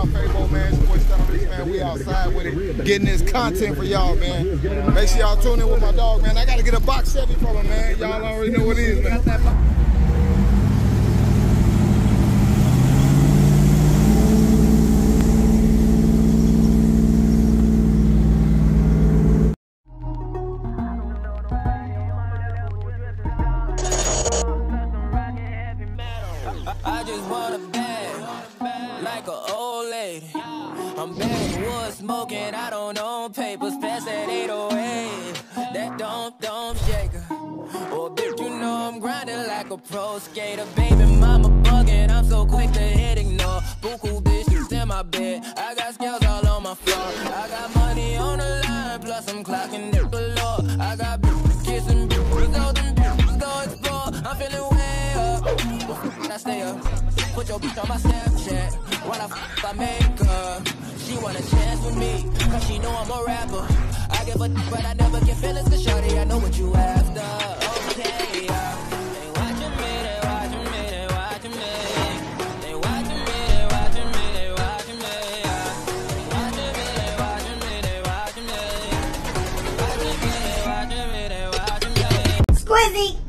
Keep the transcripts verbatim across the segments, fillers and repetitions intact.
Fabo, man. It's your boy Stunner Rich, man. We outside with it, getting this content for y'all, man. Make sure y'all tune in with my dog, man. I gotta get a box Chevy from him, man. Y'all already know what it is, man. I just want a bag, like an old lady. I'm backwood smoking, I don't own papers, pass that eight oh eight. That don't, don't shake her. Oh, bitch, you know I'm grinding like a pro skater. Baby mama bugging, I'm so quick to hit ignore. Buku bitches in my bed, I got scales all on my floor. I got money on the line, plus I'm clocking it below. I got bitches kissing bitches, all them bitches go explore. I'm feeling way up, I stay up. Put your bitch on my Snapchat while I f I make her. She want a chance with me, cause she know I'm a rapper. I give a but I never get feelings, cause shorty, I know what you after. Okay, yeah. They watching me, they watching me, they watching me. They watching me, they watching me, they watching me, yeah. They watching me, they watching me, they watching me. They watching me, they watching me, they watching me. Squizzy!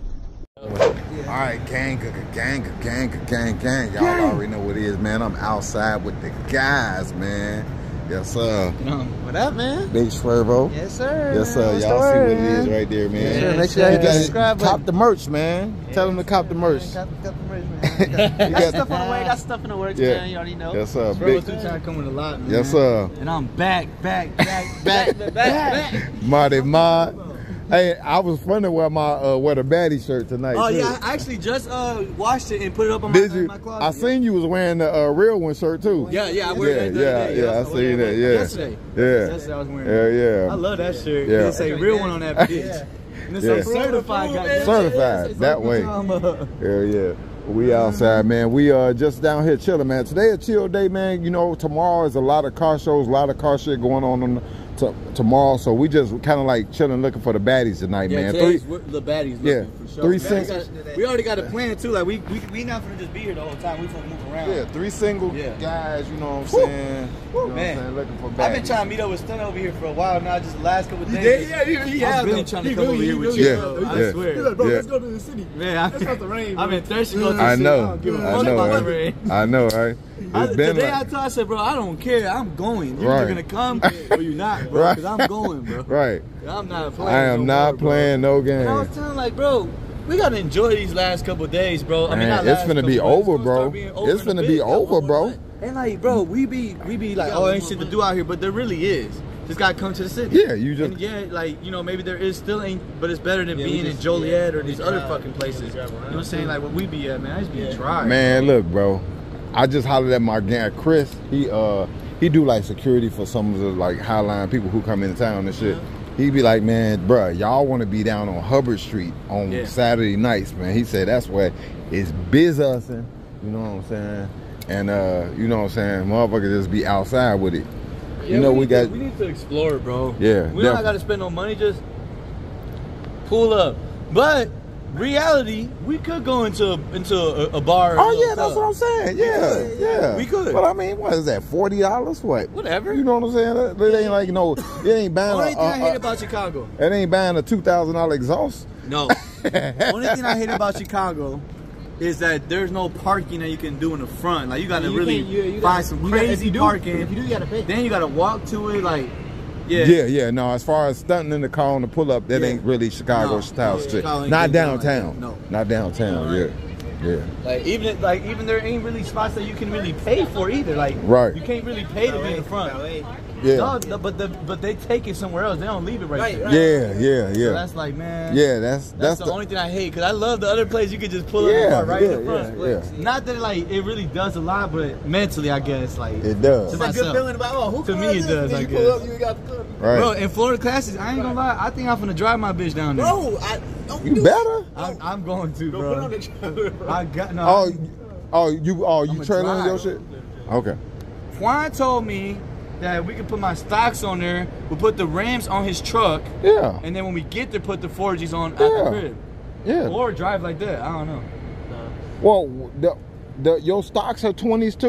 All right, gang, gang, gang, gang, gang. Y'all already know what it is, man. I'm outside with the guys, man. Yes, sir. What up, man? Big Swervo. Yes, sir. Yes, sir. Y'all see what it is right there, man. Yeah, make sure you subscribe. Cop the merch, man. Yeah. Tell them to cop the merch. Cop, cop the merch, man. Got, got stuff on the way. Got stuff in the works, yeah. man. You already know. Yes, sir. Bro, Big. two trying to come with a lot, man. Yes, sir. And I'm back, back, back, back, back, back. Marty Mod. Hey, I was funny wear my uh, wear the baddie shirt tonight. Oh too. yeah, I actually just uh washed it and put it up on Did my, you? my closet. I seen you was wearing the uh, real one shirt too. Yeah, yeah, I wear yeah, that. the yeah, other day. yeah. I I seen that. Yeah. Yesterday. Yeah. Yesterday I was wearing. Yeah, yeah. I love that shirt. Yeah. It say real one on that bitch. Yeah. And it's Yeah. like certified, goddamn. Certified that way. Yeah, yeah. We outside, man. We uh just down here chilling, man. Today a chill day, man. You know, tomorrow is a lot of car shows, a lot of car shit going on on the, tomorrow. So we just kind of like chilling, looking for the baddies tonight, yeah, man. Three, Three, the baddies. yeah, for sure. three Man, singles. we, got, we already got a plan too. Like we we we not gonna just be here the whole time. We gonna move around. Yeah, three single yeah. guys. You know what I'm saying? Woo. You know Man, what I'm saying? Looking for baddies. I've been trying to meet up with Stunner over here for a while now. Just the last couple of days. did? Yeah, he, he I've has been them. trying to He come really, over here with really, you. yeah, Bro. yeah. I swear. He's like, bro, yeah. let's go to the city. Man, I, it's not the rain. I've been thirsty to go to the I city. know. I don't give a I fuck know, about right? the rain. I know, right? It's I, been the day like, I told I said, bro, I don't care. I'm going. You're right. either gonna come or you're not, bro. Right. Because I'm going, bro. Right. I'm not playing. I am no not more, playing bro. no game. And I was telling like, bro, we gotta enjoy these last couple of days, bro. I mean, Man, not it's last finna be couple, over, it's bro. start being over It's in a finna bit. be over, bro. And like, bro, we be we be like, oh, ain't shit to do out here, but there really is. Just gotta come to the city. Yeah, you just and yeah, like you know, maybe there is still ain't, but it's better than yeah, being just, in Joliet yeah, or these other fucking places. You know what I'm saying? Like where we be at, man. I just be yeah. dry. Man, look, bro. I just hollered at my guy Chris. He uh he do like security for some of the like Highline people who come into town and shit. Yeah. He be like, man, bro, y'all want to be down on Hubbard Street on yeah. Saturday nights, man. He said that's where it's businessing. You know what I'm saying? And uh, you know what I'm saying? Motherfuckers just be outside with it. Yeah, you know we, we got. To, we need to explore, bro. Yeah, we don't got to spend no money. Just pull up. But reality, we could go into into a, a bar. Oh yeah, that's what I'm saying. Yeah, yeah, yeah, we could. But I mean, what is that? Forty dollars? What? Whatever. You know what I'm saying? It, it ain't like no. It ain't buying. Only a, thing a, I hate a, about Chicago. It ain't buying a two thousand dollar exhaust. No. Only thing I hate about Chicago is that there's no parking that you can do in the front. Like you gotta you really you, you find gotta, some crazy gotta, parking. Do, if you do, you gotta pay. Then you gotta walk to it. Like. Yeah. yeah, yeah, no, as far as stunting in the car on the pull up, that yeah. ain't really Chicago no, style yeah, shit. Not downtown. Like no. Not downtown, right. yeah. Yeah. Like even like even there ain't really spots that you can really pay for either. Like right. you can't really pay to be in the front. Yeah. No, but the but they take it somewhere else. They don't leave it right, right there. Right. Yeah, yeah, yeah. So that's like, man. Yeah, that's that's, that's the, the only thing I hate because I love the other place you could just pull up yeah, right yeah, in the front. Yeah, yeah. Not that like it really does a lot, but mentally I guess like it does. It's a good feeling about oh, who to me it does. I you guess. Pull up, you got right. Bro, in Florida classes, I ain't gonna lie. I think I'm gonna drive my bitch down there. Bro, I don't you do better. I'm, I'm going to, bro. Put on the trailer, bro. I got no. Oh, oh, you oh you trailing your shit? Okay. Juan told me that we could put my stocks on there. We'll put the Rams on his truck. Yeah. And then when we get there, put the four Gs on yeah. at the crib. Yeah. Or drive like that. I don't know. Well, the the your stocks are twenties too.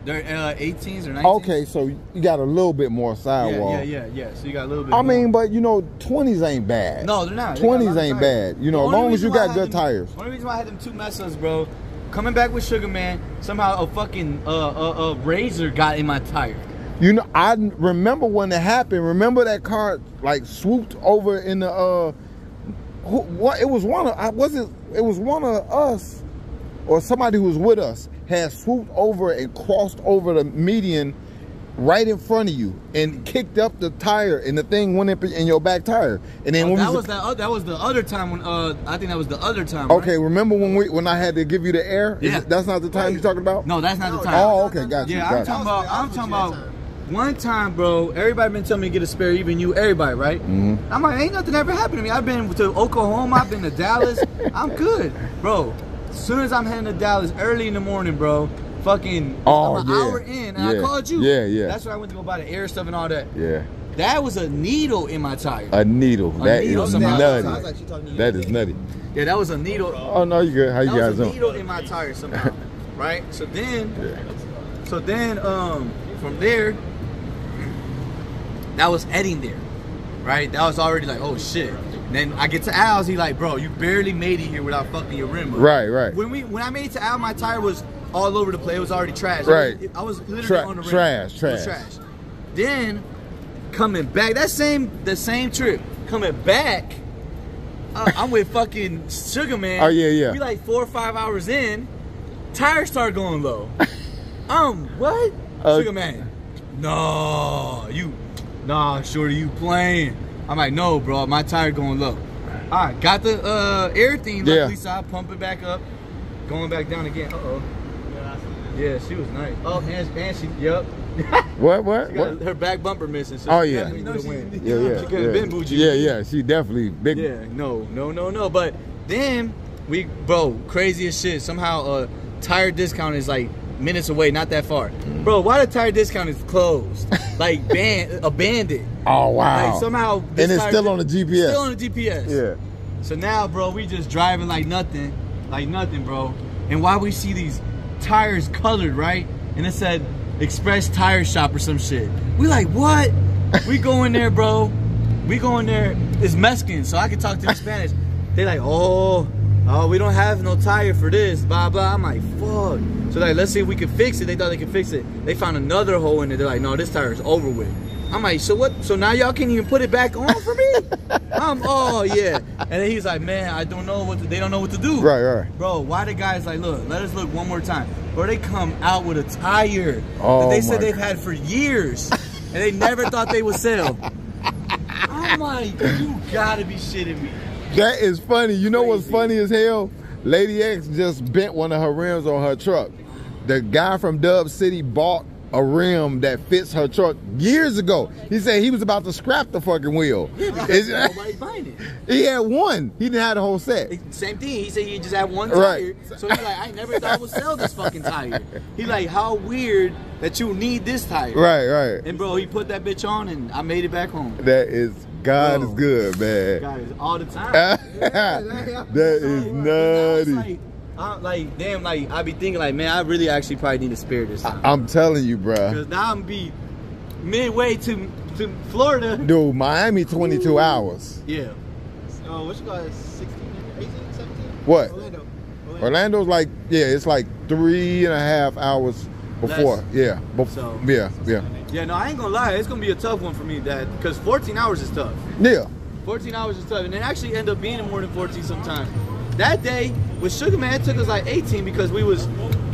They're uh, eighteens or nineteens. Okay, so you got a little bit more sidewall. Yeah, yeah, yeah, yeah. So you got a little bit. I more. mean, but you know, twenties ain't bad. No, they're not. They got a twenties lot of ain't tires. bad. You know, The as only long as you reason why I got had good them- tires. One reason why I had them two mess ups, bro. Coming back with Sugar Man, somehow a fucking uh, uh, uh, razor got in my tire. You know, I remember when it happened. Remember that car like swooped over in the uh, who, what? It was one of I wasn't. It was one of us, or somebody who was with us had swooped over and crossed over the median right in front of you and kicked up the tire, and the thing went up in your back tire. And then Oh, when that we was that. Uh, that was the other time when uh, I think that was the other time. okay, right? remember when we when I had to give you the air? Is Yeah. it- that's not the time you're talking about. No, that's not the No, time. Oh, okay, got you. Yeah, got I'm talking you. about. I'm talking about. One time, bro, everybody been telling me to get a spare, even you, everybody, right? Mm-hmm. I'm like, ain't nothing ever happened to me. I've been to Oklahoma, I've been to Dallas, I'm good, bro. As soon as I'm heading to Dallas early in the morning, bro, fucking, Oh, I'm an yeah. hour in, and Yeah. I called you. Yeah, yeah. That's when I went to go buy the air stuff and all that. Yeah, That was a needle in my tire. a needle. A That needle is somehow. nutty. Sounds like she talking to you. That is nutty. Yeah, that was a needle. Oh no, you good? How you That guys was a doing? needle in my tire somehow, right? So then, Yeah. so then, um, from there, that was heading there, right? That was already like, oh shit. And then I get to Al's, he like, bro, you barely made it here without fucking your rim up. Right, right. When we, when I made it to Al, my tire was all over the place. It was already trash. Right. I was, I was literally Tra- on the rim. trash, It was trash. trash. Then coming back, that same, the same trip, coming back. Uh, I'm with fucking Sugar Man. Oh, yeah, yeah. We like four or five hours in, tires start going low. um, what? Uh, Sugar Man, no, you, nah, shorty, you playing? I'm like, no, bro, my tire going low. All right, got the uh, air thing. Yeah. Luckily, so I pump it back up, going back down again. Uh oh. Yeah, she was nice. Oh, and, and she, yep. What? What? She got What? her back bumper missing. So Oh she yeah. definitely would've win. Yeah, yeah. She could have yeah. been bougie. Yeah, yeah. She definitely big. Yeah, no, no, no, no. But then we, bro, crazy as shit. Somehow, uh, tire discount is like minutes away, not that far. Bro, why the tire discount is closed? Like ban, abandoned. Oh wow. Like somehow, this and it's tire still di- on the G P S. Still on the G P S. Yeah. So now, bro, we just driving like nothing, like nothing, bro. And why we see these tires colored, right? And it said Express Tire Shop or some shit. We like, what? We go in there, bro. We go in there. It's Mexican, so I can talk to them Spanish. They like, oh, oh, we don't have no tire for this, blah, blah. I'm like, fuck. So like, let's see if we can fix it. They thought they could fix it. They found another hole in it. They're like, no, this tire is over with. I'm like, so what? So now y'all can't even put it back on for me? I'm, oh yeah. And then he's like, man, I don't know what to, they don't know what to do. Right, right. Bro, why the guys like, look, let us look one more time. Bro, they come out with a tire Oh, that they my said they've God. had for years, and they never thought they would sell. I'm like, you gotta be shitting me. That is funny. You know what's Crazy. funny as hell? Lady X just bent one of her rims on her truck. The guy from Dub City bought a rim that fits her truck years ago. He said he was about to scrap the fucking wheel. It's- Nobody's buying it. he had one. He didn't have the whole set. Same thing. He said he just had one tire. Right. So he's like, I never thought I would sell this fucking tire. He like, how weird that you need this tire. Right, right. And bro, he put that bitch on, and I made it back home. That is, God Bro. is good, man. Guys, all the time. That is nutty. Like, I'm like, damn, like, I be thinking, like, man, I really actually probably need a spare this time. I'm telling you, bruh. Because now I'm be midway to to Florida. Dude, Miami twenty-two hours. Yeah. Oh, what you got? sixteen, eighteen, seventeen? What? Orlando. Orlando. Orlando's like, yeah, it's like three and a half hours before. Less. Yeah. Bef- So- yeah, yeah. Yeah, no, I ain't gonna lie. It's gonna be a tough one for me, Dad. Because fourteen hours is tough. Yeah. fourteen hours is tough. And it actually end up being more than fourteen sometimes. That day with Sugar Man, it took us like eighteen because we was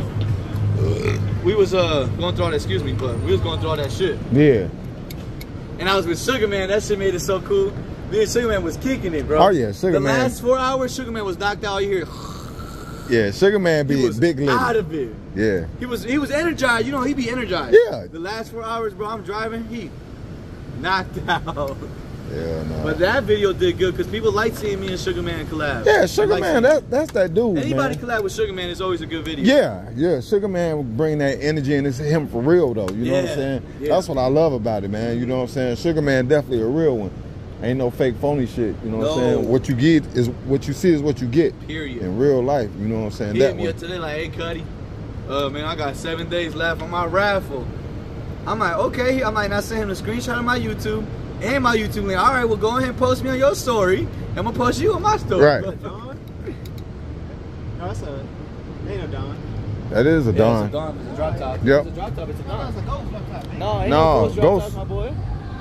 we was uh going through all that, excuse me, but we was going through all that shit. Yeah. And I was with Sugar Man. That shit made it so cool. Me and Sugar Man was kicking it, bro. Oh, yeah, Sugar the Man. The last four hours, Sugar Man was knocked out. You hear, Yeah, Sugar Man he be was big out little. of it. Yeah. He was he was energized. You know, he be energized. Yeah. The last four hours, bro, I'm driving. He knocked out. Yeah, no. But that video did good because people like seeing me and Sugar Man collab. Yeah, They Sugar like Man, seeing- that, that's that dude, Anybody man. collab with Sugar Man is always a good video. Yeah, yeah. Sugar Man will bring that energy, and it's him for real, though. You know what Yeah, I'm saying? yeah. That's what I love about it, man. You know what I'm saying? Sugar Man definitely a real one. Ain't no fake phony shit. You know what I'm No. saying? What you get is what you see is what you get. Period. In real life, you know what I'm saying? He that hit me way. up today like, hey, Cuddy, Uh, man, I got seven days left on my raffle. I'm like, okay. I'm like, not send him a screenshot of my YouTube and my YouTube link. All right, well, go ahead and post me on your story. I'm gonna post you on my story. Right. Dawn? No, that's a. Ain't no Dawn. That is a Yeah, Dawn. it's a Dawn. It's a drop top. Yep. It's a drop top. It's a No, Dawn. it's a ghost drop top. Man. No, ain't No, no ghost drop Ghost. top, my boy.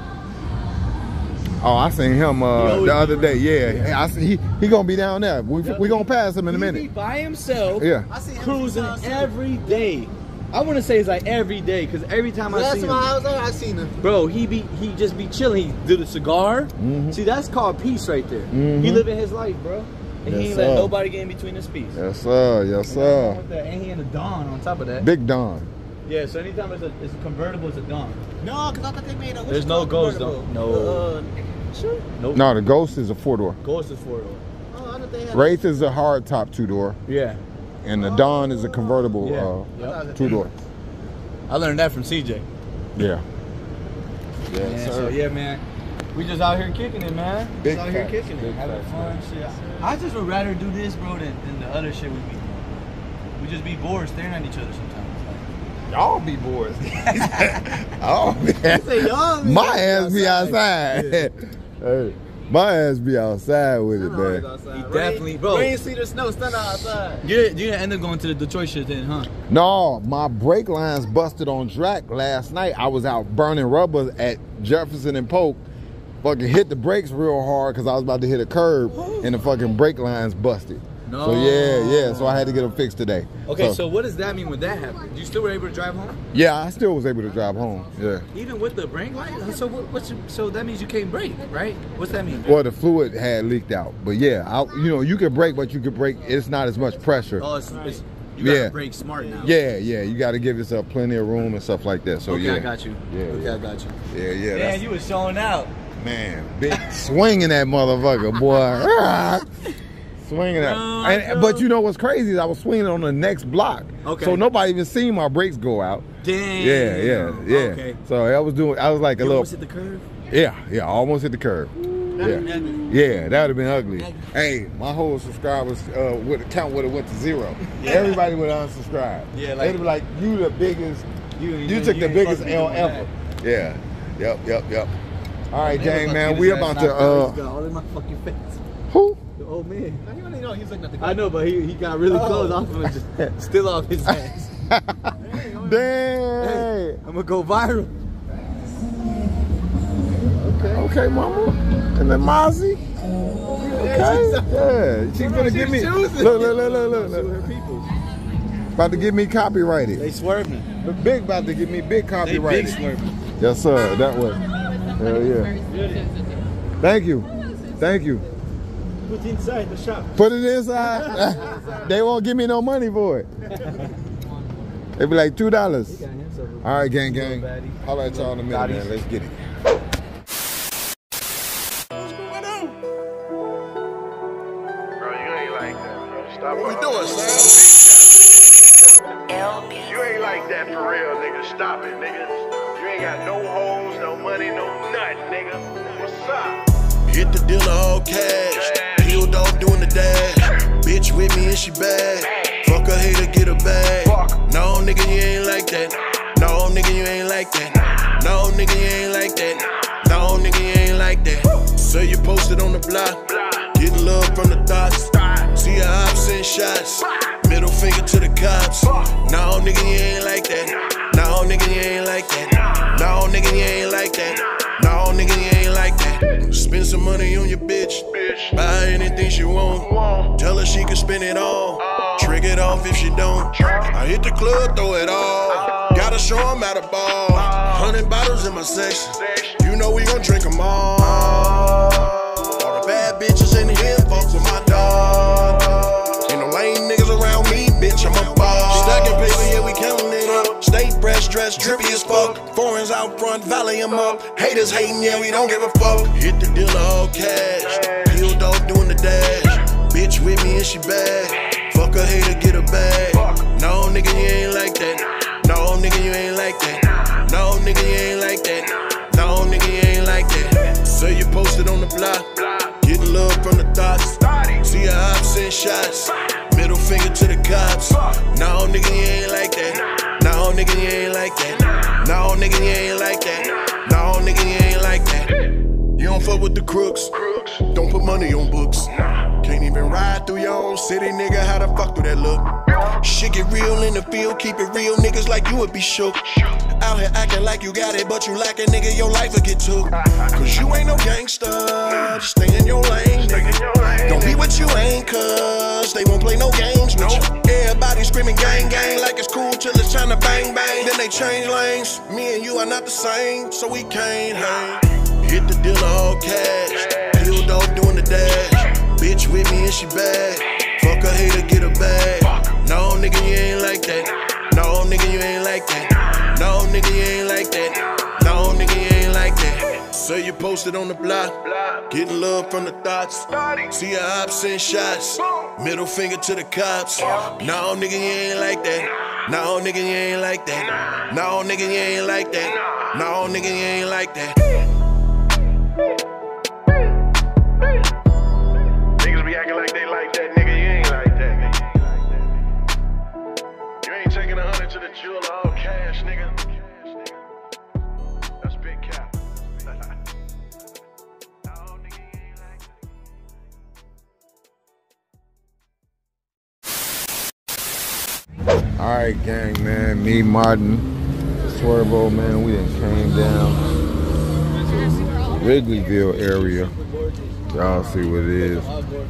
Oh, I seen him He uh, always the other be day. Yeah, I see, he he gonna be down there. We Yep. we gonna pass him in a He be minute. by himself. Yeah. I see him Cruising sometimes, too. every day. I want to say it's like every day, cause every time I Last see time him, I was there, I seen him. bro, he be he just be chilling. He do the cigar. Mhm. See, that's called peace right there. Mhm. He living his life, bro, and Yes, he ain't sir. let nobody get in between his peace. Yes sir. Yes And that's wrong sir. with that. And he in a Dawn on top of that. Big Don. Yeah, so anytime it's a, it's a convertible, it's a Dawn. No, because I thought they made a. There's no ghost, though. No. Uh, sure. Nope. No, the Ghost is a four door. Ghost is four door. Oh, I thought they had. Wraith is a hard top two door, Yeah. and the Dawn is a convertible Yeah. uh, Yep. two door. I learned that from C J. Yeah. Yeah, Man, so yeah, man. We just out here kicking it, man. Big just out here facts, kicking big it, having facts, fun, shit. I just would rather do this, bro, than, than the other shit we be doing. We just be bored staring at each other sometimes. Y'all be bored. Oh man. say y'all be My ass be outside. Hey, my ass be outside with it, man. He definitely- bro. Rain, cedar, snow, stand outside. You, you didn't end up going to the Detroit shit then, huh? No, my brake lines busted on track last night. I was out burning rubber at Jefferson and Polk. Fucking hit the brakes real hard because I was about to hit a curb and the fucking brake lines busted. No. So yeah, yeah. So I had to get them fixed today. Okay, so, what does that mean when that happened? You still were able to drive home? yeah, I still was able to drive home. Yeah. Even with the brake light? So what, what's your, so that means you can't brake, right? What's that mean? Well, the fluid had leaked out, but yeah, I, you know, you can brake, but you can brake. It's not as much pressure. Oh, it's, it's you gotta Yeah. brake smart now. Yeah, yeah. You got to give yourself plenty of room and stuff like that. So Okay, yeah, I got you. Yeah, okay, yeah. I got you. yeah, yeah. Man, That's, you was showing out. man, big swinging that motherfucker, boy. Swinging that. No, And, no. but you know what's crazy is I was swinging on the next block. Okay. So nobody even seen my brakes go out. Damn. Yeah, yeah, yeah. Okay. So I was doing. I was like a You little. almost hit the curve? Yeah, yeah. I almost hit the curb. Yeah, yeah. That would have been ugly. Hey, my whole subscribers uh, would count would have went to zero. Everybody would unsubscribe. Yeah, like- they'd be like, "You the biggest. You, You took the ain't biggest supposed to be L doing ever." that. Yeah. Yep. Yep. Yep. All right, Man, gang, was man. about We get his about ass to. knocked out. Uh, He's got all in my fucking face. who? The old man. No, he don't even know. He's looking at the. I know, but he, he got really Oh. close off of it, just still off his ass. Dang. Hey, I'm gonna go viral. Okay, mama. And then Mozzie. Okay. Yeah. She's gonna give me. Look, look, look, look, look. Sue look. her people. About to give me copyrighted. They swerving. The big about to give me big They copyrighted. big swerving. Yes, sir. That way. Hell yeah. Thank you. Thank you. Put inside the shop. Put it inside. They won't give me no money for it. They be like two dollars. All right, gang, gang. Holla at y'all in a minute, man. Let's get it. What we doing, Sam? You ain't like that for real, nigga. Stop it, nigga. You ain't got no hoes, no money, no nothing, nigga. What's up? Hit the dealer all cash. Peeled off doing the dash. Bitch with me and she bad. Fuck a hater, get a bag. No, nigga, you ain't like that. No, nigga, you ain't like that. No, nigga, you ain't like that. No, nigga, you ain't like that. So you posted on the block. Getting love from the thoughts. See your ops and shots. Middle finger to the cops. No, nigga, you ain't like that. No, nigga, you ain't like that. No, nigga, you ain't like that. No, nigga, you ain't like that. Spend some money on your bitch. Buy anything she want. Tell her she can spend it all. Trick it off if she don't. I hit the club, throw it all. Gotta show 'em how to ball. Hundred bottles in my section. You know we gon' drink 'em all. All the bad bitches in here fuck with my dog. Ain't no lame niggas around me, bitch, I'm a ball. Stacking paper, yeah, we counting it up. State breast dress, drippy as fuck. Foreigns out front, valley 'em up. Haters hating, yeah, we don't give a fuck. Hit the dealer all cash. Peeled off doing the dash. Bitch with me and she bad. Fuck a hater, get a bag. No, nigga, you ain't like that. No, nigga, you ain't like that. No, nigga, you ain't like that. No, nigga, you ain't like that. So you posted on the block. Getting love from the thoughts. See your ops and shots. Middle finger to the cops. No, nigga, you ain't like that. nigga, you ain't like that. No, nigga, you ain't like that. No, nigga, you ain't like that. You don't fuck with the crooks. Don't put money on books. Can't even ride through your own city, nigga. How the fuck do that look? Shit get real in the field, keep it real, niggas like you would be shook. Out here acting like you got it, but you lack it, nigga, your life will get took. Cause you ain't no gangster, just stay in your lane, nigga. Don't be what you ain't, cause they won't play no games with you. Everybody screaming gang gang like it's cool till it's time to bang bang. Then they change lanes, me and you are not the same, so we can't hang. Hit the dealer all cash, Hill dog doing the dash. Bitch with me and she bad, fuck a hater, get her bag. No, nigga, you ain't like that. No, nigga, you ain't like that. No, nigga, you ain't like that. No, nigga, you ain't like that. Say you posted on the block, getting love from the thoughts. See a op send shots, middle finger to the cops. No, nigga, you ain't like that. No, nigga, you ain't like that. No, nigga, you ain't like that. No, nigga, you ain't like that. Niggas be acting like they like that, nigga, you ain't like that. Taking a hundred to the jewel, all cash, nigga. That's big cap. No, nigga, you ain't like that. All right, gang, man. Me, Martin, Swervo, man. We done came down to Wrigleyville area. Y'all see what it is.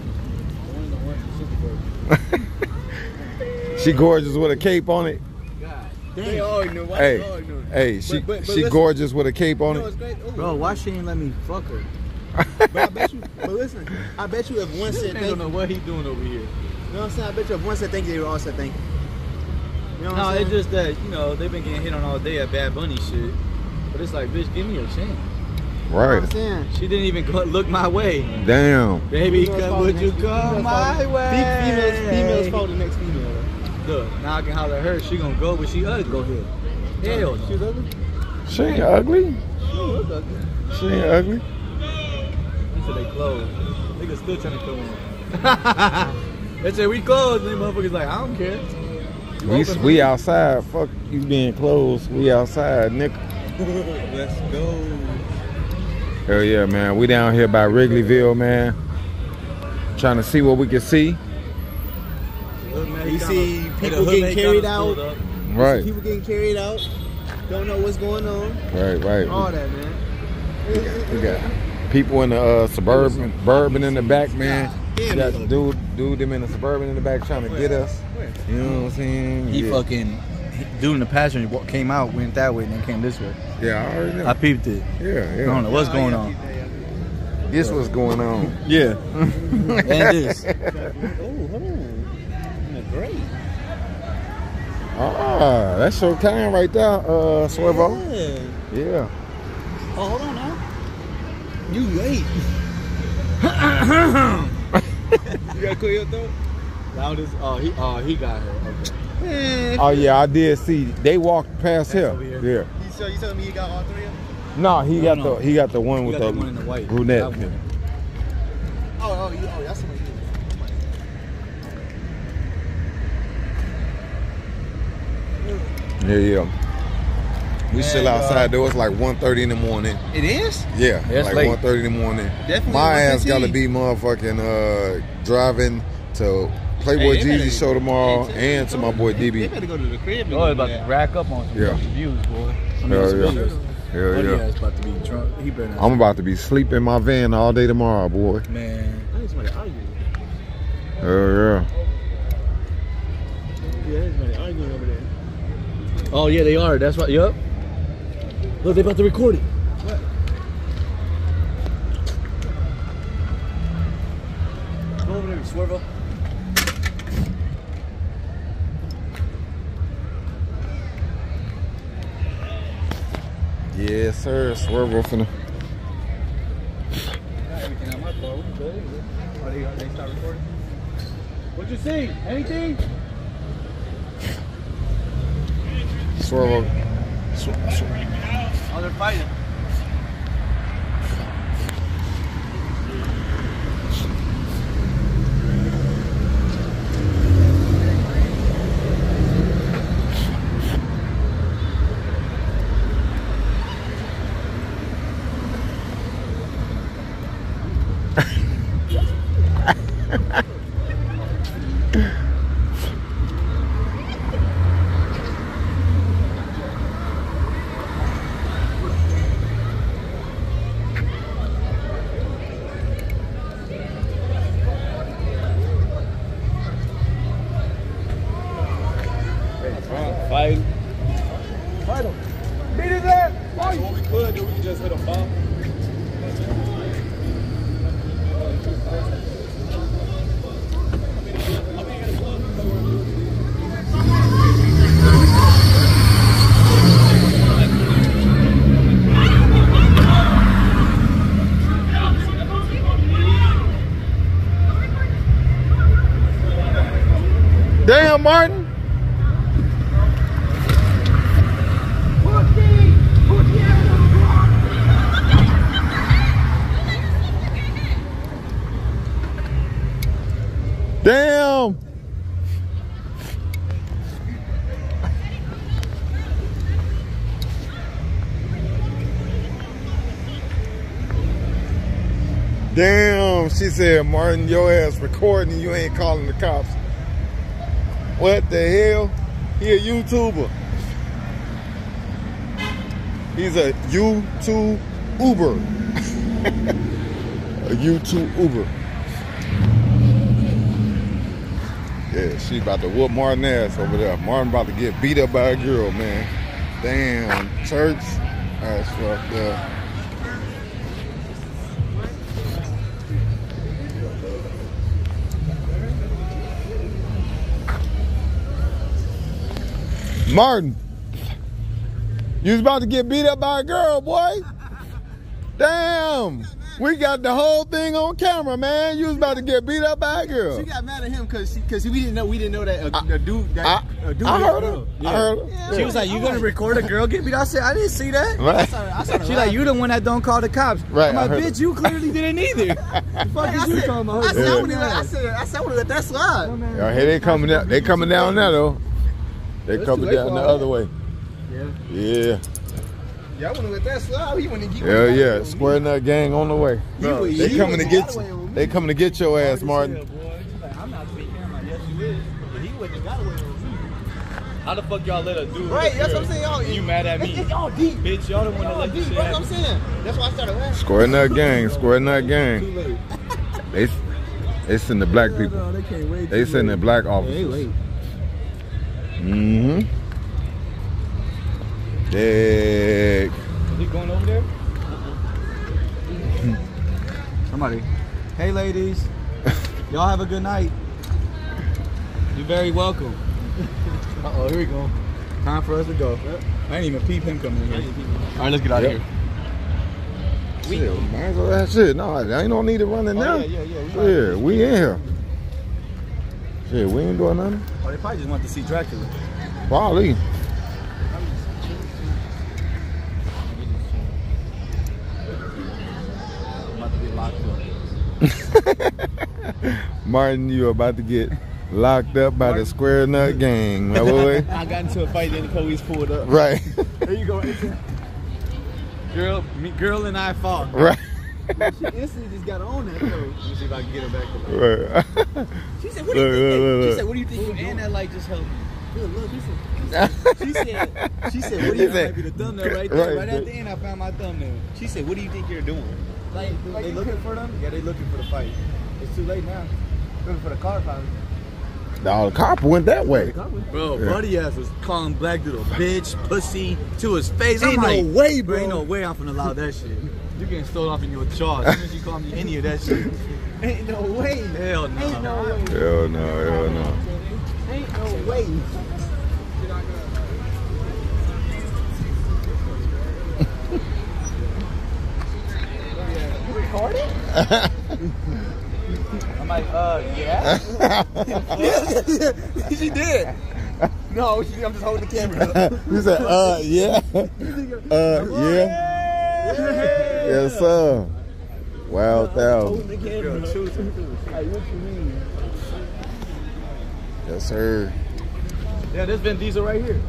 She gorgeous with a cape on it. God damn. Know, hey, hey, she but, but, but she listen, gorgeous with a cape on it. Ooh, bro, why she ain't let me fuck her? But I bet you. But listen, I bet you if one said thank you. I don't know what he doing over here. You know what I'm saying? I bet you if one said thank you, they would all said thank you. You know what no, I'm saying? it's just that you know they've been getting hit on all day at Bad Bunny shit. But it's like, bitch, give me a chance. Right. You know she didn't even go, look my way. Damn. Baby, come, would you come my way? Females, females follow the next female. Look, now I can holler at her. She gonna go, but she ugly. Go ahead. Hell, she's ugly. She ain't ugly. She ain't ugly. She ain't ugly. He said they closed. Niggas still trying to come in. They said we closed. And then motherfuckers like, I don't care. We we outside. Fuck you being closed. We outside, nigga. Let's go. Hell yeah, man. We down here by Wrigleyville, man. Trying to see what we can see. You see people getting carried out. Right. People getting carried out. Don't know what's going on. Right, right. All that, man. We got, we got people in the uh, suburban, suburban in the back, man. We got dude, dude, them in the suburban in the back trying to get us. You know what I'm saying? He yeah. fucking, dude in the passenger came out, went that way, and then came this way. Yeah, I already know. I peeped it. Yeah, yeah. I don't know what's going on. This what's going on. Yeah. And this. Oh, hold on. Great. Ah, that's your kind right there, uh, Swervo. Yeah. Yeah. Oh, hold on now. You late. You gotta clear your throat? Now this, oh, he, oh, he got her. Okay. Man. Oh yeah, I did see. They walked past here. Yeah. You, so you telling me you got all three of them? No, he no, got no. the he got the one he with got the, the one in the white. brunette. That one. Oh, oh, you, oh, that's the one. Yeah, yeah. We Man, still outside though. It's like one thirty in the morning. It is? Yeah, It's like late. one thirty in the morning. Definitely My ass one fifteen. gotta be motherfucking uh, driving to Playboy Hey, they Jeezy better- show tomorrow They and to my boy D They B. better go to the crib and Oh, it's do about that. to rack up on some Yeah. fucking views, boy. I mean, Hell some yeah. videos. Hell Buddy yeah. ass about to be drunk. He better not. I'm about to be sleeping in my van all day tomorrow, boy. Man. I think somebody arguing. Hell yeah. Yeah, there's somebody arguing over there. Oh, yeah, they are. That's right. Yup. Look, they about to record it. What? Go over there, Swervo. Yes, sir. Swervo finna. Everything on my car. We good. Are they, are they start recording? What you see? Anything? Swervo. Sw sw Oh, they're fighting. Fight. Fight him. Beat his ass. What we could do, we could just hit a bump. Damn, Martin. Damn. Damn, she said, Martin, your ass recording, you ain't calling the cops. What the hell? He a YouTuber. He's a YouTube Uber. A YouTube Uber. Yeah, she about to whoop Martin ass over there. Martin about to get beat up by a girl, man. Damn, church. That's fucked up. Martin, you was about to get beat up by a girl, boy. Damn. We got the whole thing on camera, man. You was about to get beat up by a girl. She got mad at him because because we didn't know we didn't know that a, I, a dude that I, a dude I heard girl. her. Yeah. I heard her. Yeah. She was like, "You gonna record a girl get beat?" I said, "I didn't see that." Right. I saw, I saw She like, "You the one that don't call the cops." Right, I'm I like, heard "Bitch, her. you clearly didn't either." The fuck I is you said, talking about? I said, I Yeah. wouldn't let- I said, I said, I would have let that slide. Yo, here they coming down. They coming down now though. They It's coming too late down for the all other that. way. Yeah. Yeah. Yeah, I wouldn't let that slide. He wouldn't get Yeah, yeah. Square Nut Gang on the way. Bro, They he coming to was get got away you. with me. They coming to get your ass, Martin. I'm not speaking. I'm like, yes, you is. But he wouldn't have got away with me. How the fuck y'all let her do it? Right, that's what I'm saying. Y'all, You mad at me? It's, it's all deep. Bitch, y'all the one that Y'all let this deep. shit That's what I'm happen. saying. That's why I started laughing. Square Nut Gang. Square Nut Too Gang. late. They they send the black people. No, they can't wait. They send the black They officers. late. Mm-hmm. Dig. Is he going over there? Somebody. Hey, ladies. Y'all have a good night. You're very welcome. Uh oh, here we go. Time for us to go. I ain't even peep him coming in here. All right, let's get out Yep. of here. Shit, might as well that shit. No, I ain't no need to run in Oh, now. yeah, yeah, yeah. We might- Yeah, we in here. Shit, we ain't doing nothing. Oh, they probably just want to see Dracula. Probably. I'm about to get locked up. Martin, you about to get locked up by the Square Nut Gang, my boy. I got into a fight, then the police pulled up. Right. There you go. Right there. Girl, me, girl and I fought. Right. She instantly just got on that though. Let me see if I can get her back to life. Right. She said, "What do you Look, think?" look, look, She look. said, "What do you think?" Ooh, and that light just helped me. Look, look, he said, she said, she said, "What do He you said- Might be the thumbnail right there. Right, Right, but- at the end, I found my thumbnail. She said, "What do you think you're doing?" like, like They you looking could- for them? Yeah, they looking for the fight. It's too late now. looking for the car probably." No, the cop went that way. Bro, Yeah. buddy ass was calling Black Dude a bitch, pussy to his face. Ain't I'm no like, way, bro. bro. Ain't no way I'm finna allow that shit. You getting stolen off in your jaw as soon as you call me any of that shit. Ain't no way. Hell no. Ain't no way. Hell no, hell no. Ain't no way. You recording? I'm like, uh, yeah. She did. No, she, I'm just holding the camera. He said, uh, yeah. Uh, yeah. Yes, sir. Wow, thousand. The camera. Like, what you mean? Yes, sir. Yeah, this Vin Diesel right here.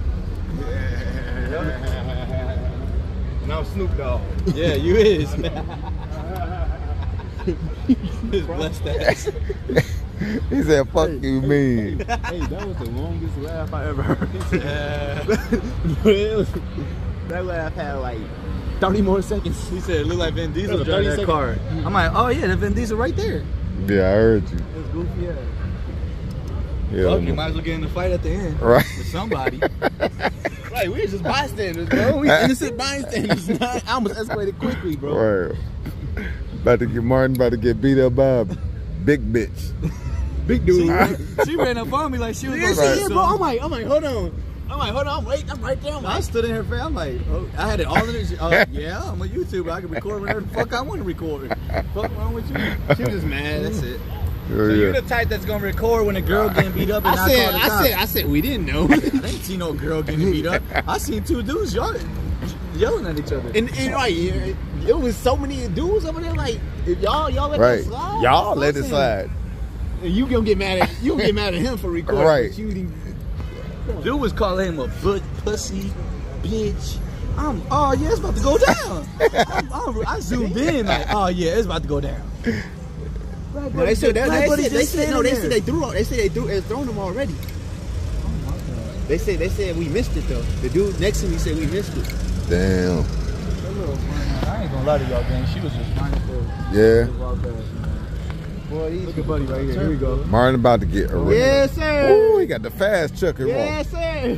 And I'm Snoop Dogg. Yeah, you is. Bless that. He said, fuck Hey, you mean. Hey, that was the longest laugh I ever heard. Yeah. It was, that laugh had like thirty more seconds. He said it looked like Vin Diesel Bro, driving that thirty car. I'm like, oh yeah, the Vin Diesel right there. Yeah, I heard you. It was goofy, yeah. Yeah, Fuck, you might as well get in the fight at the end. right. With somebody. Like, we were just bystanders, bro. We innocent bystanders. I almost escalated quickly, bro. Right. About to get Martin about to get beat up by a big bitch. Big dude. She, she ran up on me like she was Yeah, gonna Right. yeah, bro. I'm like, I'm like, hold on. I'm like, hold on. I'm right, I'm right there. I'm I like, stood in her face. I'm like, oh, I had it all in it. Uh, yeah, I'm a YouTuber. I can record whatever the fuck I want to record. Fuck wrong with you? she was just mad. That's it. Yeah, So yeah. you're the type that's gonna record when a girl getting beat up and I not said, call the I cops. said, I said, we didn't know. I ain't seen no girl getting beat up. I seen two dudes y'all yelling at each other. And, and like, it, it was so many dudes over there. Like, if y'all, y'all let Right. it slide. Y'all let it Listen, slide. And you gonna get mad at you gonna get mad at him for recording. Right. but You didn't, Dude was calling him a butt pussy bitch. I'm, oh yeah, it's about to go down. I'm, I'm, I zoomed in like, oh yeah, it's about to go down. no, they said, they, Black they buddy said, they just said, no, they standing said they threw. They said they threw. They thrown them already. They said, they said we missed it though. The dude next to me said we missed it. Damn. I ain't gonna lie to y'all, gang. She was just trying to Yeah. walk past, man. Boy, these Look at buddy right here. Here we go. Martin about to get arrested. Yes, sir. Ooh, he got the fast chuck and Yes, sir.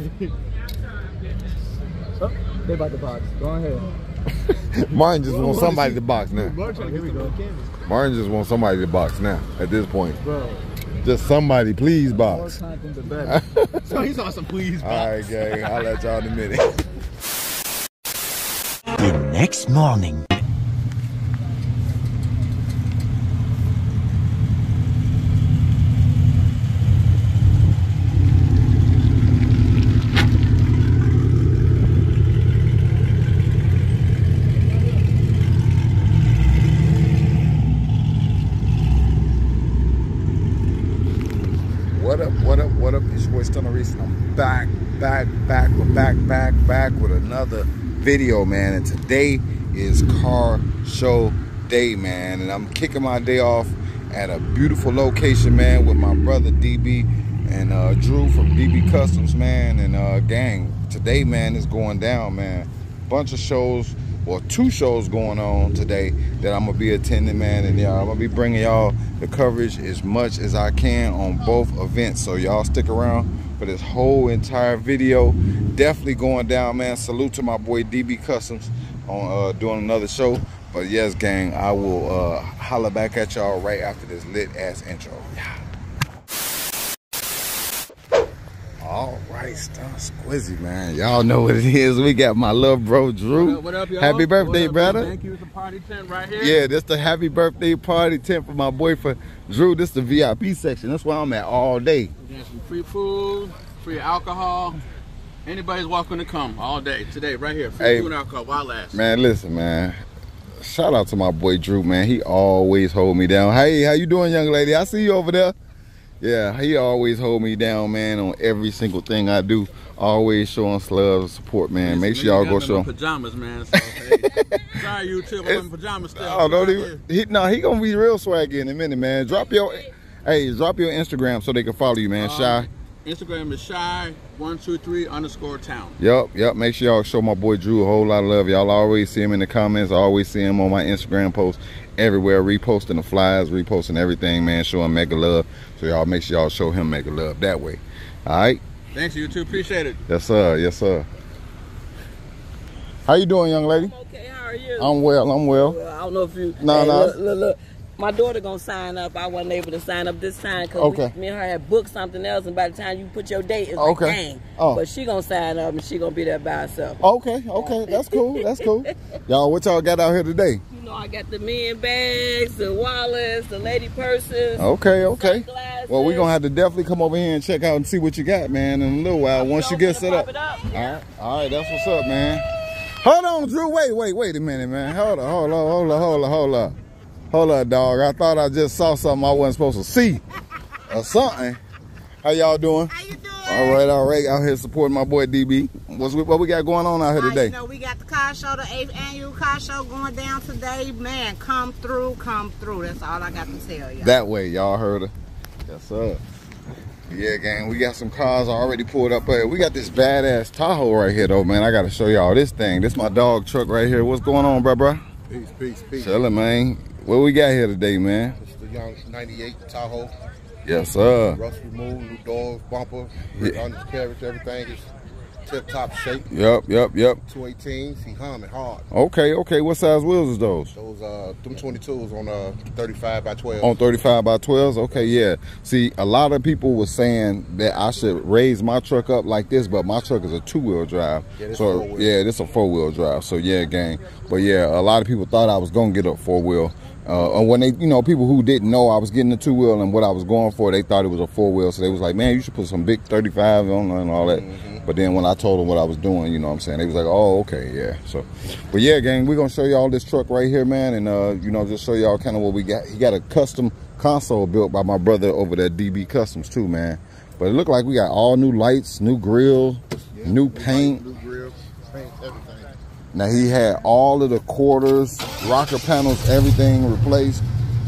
Oh, they about to box. Go ahead. walk. Martin just wants somebody to box now. Here we go. Martin just wants somebody to box now at this point. Bro, Just somebody, please more box. content the better. So he's on some please. All right, gang. I'll let y'all in a minute. The next morning. What up, what up, what up? It's your boy Stunner Reese, and I'm back, back, back, we're back, back, back with another video, man. And today is car show day, man. And I'm kicking my day off at a beautiful location, man, with my brother D B and uh, Drew from D B Customs, man. And uh, gang, today, man, is going down, man. Bunch of shows, well, two shows going on today that I'm gonna be attending, man. And yeah, I'm gonna be bringing y'all the coverage as much as I can on both events. So y'all stick around for this whole entire video. Definitely going down, man. Salute to my boy D B Customs on uh, doing another show. But yes, gang, I will uh, holler back at y'all right after this lit ass intro. Yeah. All right, Stun Squizzy, man. Y'all know what it is. We got my little bro Drew. What up, what up, y'all? Happy birthday, What up, brother. Thank you. It's a party tent right here. Yeah, this the happy birthday party tent for my boyfriend Drew. This the V I P section. That's where I'm at all day. We got some free food, free alcohol. Anybody's welcome to come all day today, right here. Free Hey, food and alcohol while last. Man, listen, man. Shout out to my boy Drew, man. He always hold me down. Hey, how you doing, young lady? I see you over there. Yeah, he always hold me down, man, on every single thing I do. Always showing us love and support, man. Make sure y'all go show him. Pajamas, man. So, hey. Sorry, you too. I'm in pajamas still. Oh, don't Right even. He, no, he gonna be real swaggy in a minute, man. Drop your, hey, drop your Instagram so they can follow you, man. Um, Shy. Instagram is shy one two three underscore town. Yep, yep. Make sure y'all show my boy Drew a whole lot of love. Y'all always see him in the comments. I always see him on my Instagram posts everywhere, reposting the flyers, reposting everything, man. Showing mega love. So y'all make sure y'all show him mega love that way. All right. Thanks, you too. Appreciate it. Yes, sir. Yes, sir. How you doing, young lady? Okay, how are you? I'm well. I'm well. Well, I don't know if you. No, hey, no. Look, look, look. My daughter gonna sign up. I wasn't able to sign up this time because Okay. me and her had booked something else, and by the time you put your date, it's like, Okay. dang. Oh. But she gonna sign up, and she gonna be there by herself. Okay. Okay. That's cool. That's cool. Y'all, what y'all got out here today? You know, I got the men bags, the wallets, the lady purses. Okay. Okay. Sunglasses. Well, we're gonna have to definitely come over here and check out and see what you got, man, in a little while once you Don't get set pop up. it up. All right, all right, that's what's up, man. Hold on, Drew. Wait, wait, wait a minute, man. Hold on, hold on, hold on, hold on, hold on. Hold up, dog. I thought I just saw something I wasn't supposed to see or something. How y'all doing? How you doing? All right, all right. Out here supporting my boy D B. What's what we got going on out here today? You know, we got the car show, the eighth annual car show going down today. Man, come through, come through. That's all I got to tell you. That way, y'all heard her. Yes, sir. Yeah, gang, we got some cars already pulled up here. We got this badass Tahoe right here, though, man. I got to show y'all this thing. This my dog truck right here. What's going on, bro, bro? Peace, peace, peace. Chillin', man. What we got here today, man? It's the young ninety-eight Tahoe. Yes, sir. Rust removed, new doors, bumper, Yeah. undercarriage, everything is tip-top shape. Yep, yep, yep. two eighteens, he humming hard. Okay, okay. What size wheels is those? Those uh, them twenty-twos on uh thirty-five by twelve. On thirty-five by twelves? Okay, yeah. See, a lot of people were saying that I should raise my truck up like this, but my truck is a two-wheel drive. Yeah, this so, four-wheel. yeah, this a four-wheel drive. So, yeah, gang. But, yeah, a lot of people thought I was going to get a four-wheel. Uh, and when they, you know, people who didn't know I was getting a two-wheel and what I was going for, they thought it was a four-wheel. So, they was like, man, you should put some big thirty-fives on and all that. Mm-hmm. But then when I told them what I was doing, you know what I'm saying, they was like, oh, okay, yeah. So, but yeah, gang, we're going to show y'all this truck right here, man. And, uh, you know, just show y'all kind of what we got. He got a custom console built by my brother over there, D B Customs, too, man. But it looked like we got all new lights, new grill, yeah, new paint. New grill, paint, everything. Now, he had all of the quarters, rocker panels, everything replaced.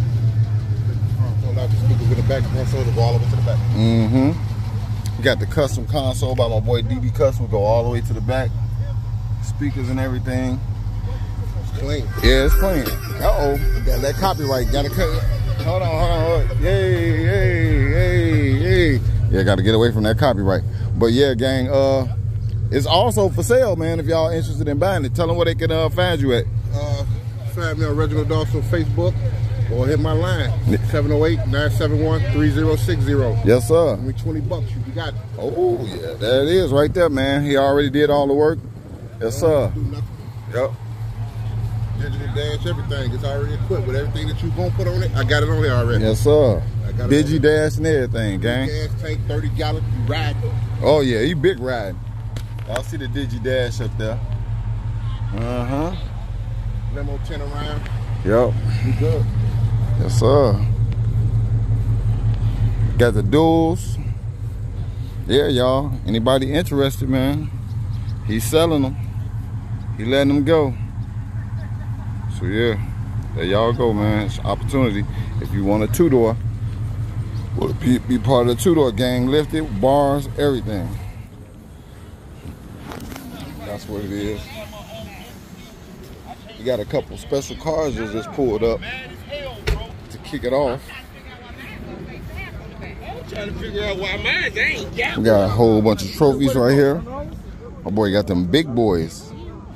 So, like the speakers with the back, front shoulder go all the way to the back. Mm-hmm. We got the custom console by my boy D B Customs, go all the way to the back. Speakers and everything. It's clean. Yeah, it's clean. Uh-oh. Got that copyright. Gotta cut it. Hold on, hold on, hold on. Yay, yay, yay, yay. Yeah, gotta get away from that copyright. But yeah, gang, uh, it's also for sale, man, if y'all interested in buying it. Tell them where they can uh, find you at. Uh, find me on Reginald Dawson Facebook. Or hit my line, seven oh eight, nine seven one, three oh six oh. Yes, sir. Give me twenty bucks, you got it. Oh, yeah, there it is right there, man. He already did all the work. Yes, sir. Do nothing. Yep. Digital dash, everything. It's already equipped with everything that you gonna put on it. I got it on here already. Yes, sir. I got Digi it dash and everything, gang. Gas tank, thirty gallon, you ride. Oh, yeah, he big riding. Y'all see the Digi dash up there. Uh-huh. Limo ten around. Yep. You good. Yes, sir. Got the duals. Yeah, y'all. Anybody interested, man? He's selling them. He letting them go. So, yeah. There y'all go, man. It's an opportunity. If you want a two-door, well, be, be part of the two-door gang. Lifted, bars, everything. That's what it is. We got a couple special cars that just pulled up to kick it off. I'm trying to figure out why mine ain't got We got a whole bunch of trophies right here. My boy got them big boys.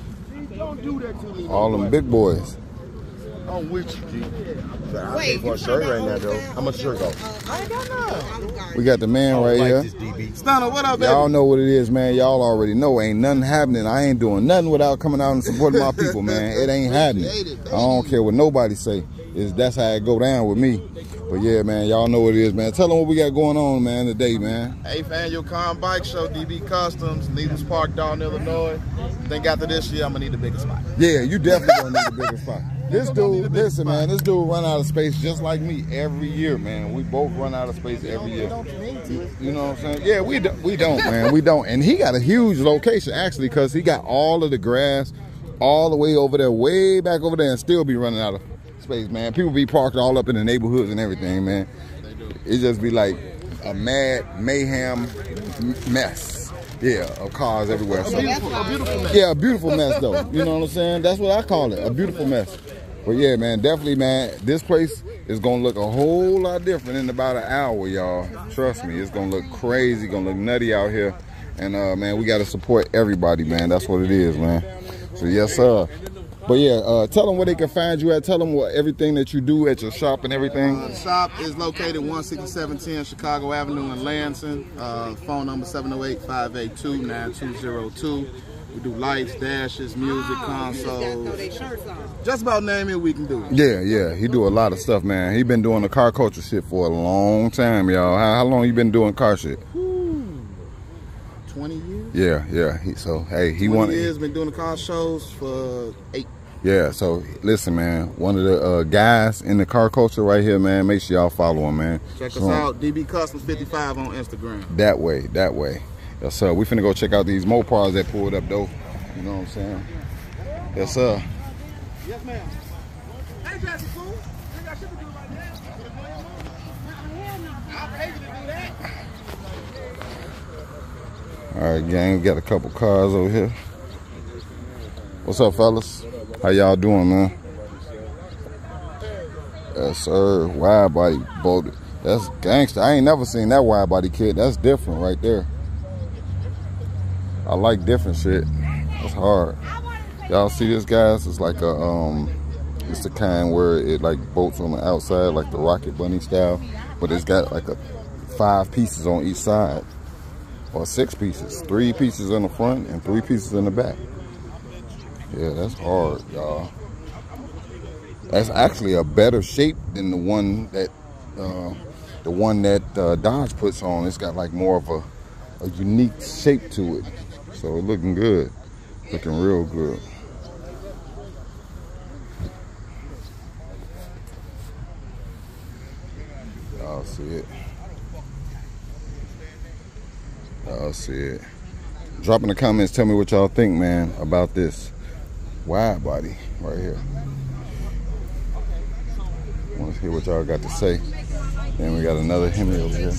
All them big boys. I'm with you, G. I Wait, for a shirt right now, though. How much shirt go? I ain't got none. We got the man right here. Stunner, what up, baby? Y'all know what it is, man. Y'all already know. Ain't nothing happening. I ain't doing nothing without coming out and supporting my people, man. It ain't happening. I don't care what nobody say. It's, that's how it go down with me. But yeah, man, y'all know what it is, man. Tell them what we got going on, man, today, man. eighth Annual Con Bike Show, D B Customs, Needles Park, Dalton, Illinois. I think after this year, I'm gonna need a bigger spot. Yeah, you definitely gonna need a bigger spot. This dude, listen, man, this dude run out of space just like me every year, man. We both run out of space every year. You know what I'm saying? Yeah, we do, we don't, man, we don't. And he got a huge location actually, cause he got all of the grass all the way over there, way back over there, and still be running out of space, man. People be parked all up in the neighborhoods and everything, man. It just be like a mad mayhem mess. Yeah, of cars everywhere. So, a beautiful, a beautiful mess. Yeah, a beautiful mess though. You know what I'm saying? That's what I call it, a beautiful mess. But yeah, man, definitely, man, this place is gonna look a whole lot different in about an hour, y'all. Trust me, it's gonna look crazy, gonna look nutty out here. And uh, man, we gotta support everybody, man. That's what it is, man. So yes, sir. But yeah, uh, tell them where they can find you at. Tell them what everything that you do at your shop and everything. Uh, the shop is located one sixty-seven ten Chicago Avenue in Lansing. Uh, phone number seven oh eight, five eight two, nine two zero two. We do lights, dashes, music, consoles. Just about name it, we can do it. Yeah, yeah. He do a lot of stuff, man. He been doing the car culture shit for a long time, y'all. How, how long you been doing car shit? twenty years? Yeah, yeah. He, so, hey, he twenty wanted... years, been doing the car shows for eight. Yeah, so listen, man. One of the uh, guys in the car culture right here, man. Make sure y'all follow him, man. Check so, us out, D B Customs fifty-five on Instagram. That way, that way. Yes, sir. We finna go check out these Mopars that pulled up, though. You know what I'm saying? Yes, sir. Yes, ma'am. Hey, Jesse, cool. You ain't got shit to do right now. I'll pay you to do that. All right, gang. We got a couple cars over here. What's up, fellas? How y'all doing, man? Yes, sir. Wide body boat. That's gangster. I ain't never seen that wide body kit. That's different right there. I like different shit. That's hard. Y'all see this, guys? It's like a um, it's the kind where it like bolts on the outside, like the Rocket Bunny style, but it's got like a five pieces on each side, or six pieces, three pieces in the front and three pieces in the back. Yeah, that's hard, y'all. That's actually a better shape than the one that uh, the one that uh, Dodge puts on. It's got like more of a, a unique shape to it. So it's looking good, looking real good. Y'all see it. Y'all see it. Drop in the comments, tell me what y'all think, man, about this wide body right here. I want to hear what y'all got to say. Then we got another Hemi over here.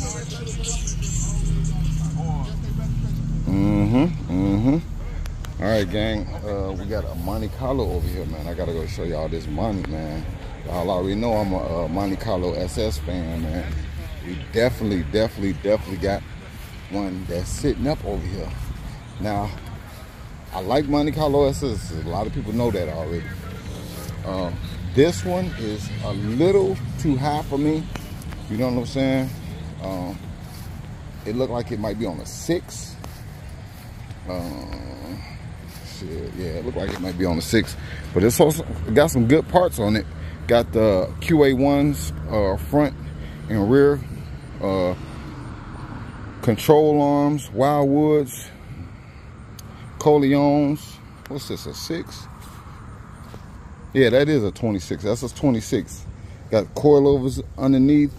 Mm-hmm, mm-hmm. All right, gang. Uh, we got a Monte Carlo over here, man. I gotta go show y'all this money, man. Y'all already know I'm a, a Monte Carlo S S fan, man. We definitely, definitely, definitely got one that's sitting up over here. Now, I like Monte Carlo S S. A lot of people know that already. Um, this one is a little too high for me. You know what I'm saying? Um, it looked like it might be on a six. Um, shit, yeah, it looked like it might be on a six. But it's also it got some good parts on it. Got the Q A ones uh, front and rear. Uh, control arms, Wildwoods. Coleons. What's this, a six? Yeah, that is a twenty-six. That's a twenty-six. Got coilovers underneath.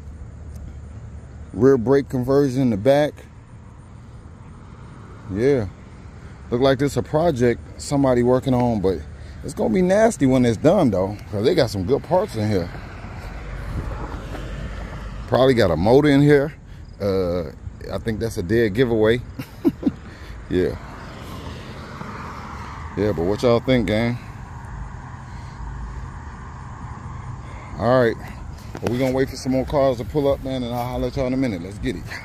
Rear brake conversion in the back. Yeah. Look like this a project somebody working on, but it's gonna be nasty when it's done though, because they got some good parts in here. Probably got a motor in here. Uh, I think that's a dead giveaway. Yeah. Yeah, but what y'all think, gang? All right. Well, we're going to wait for some more cars to pull up, man, and I'll holler at y'all in a minute. Let's get it.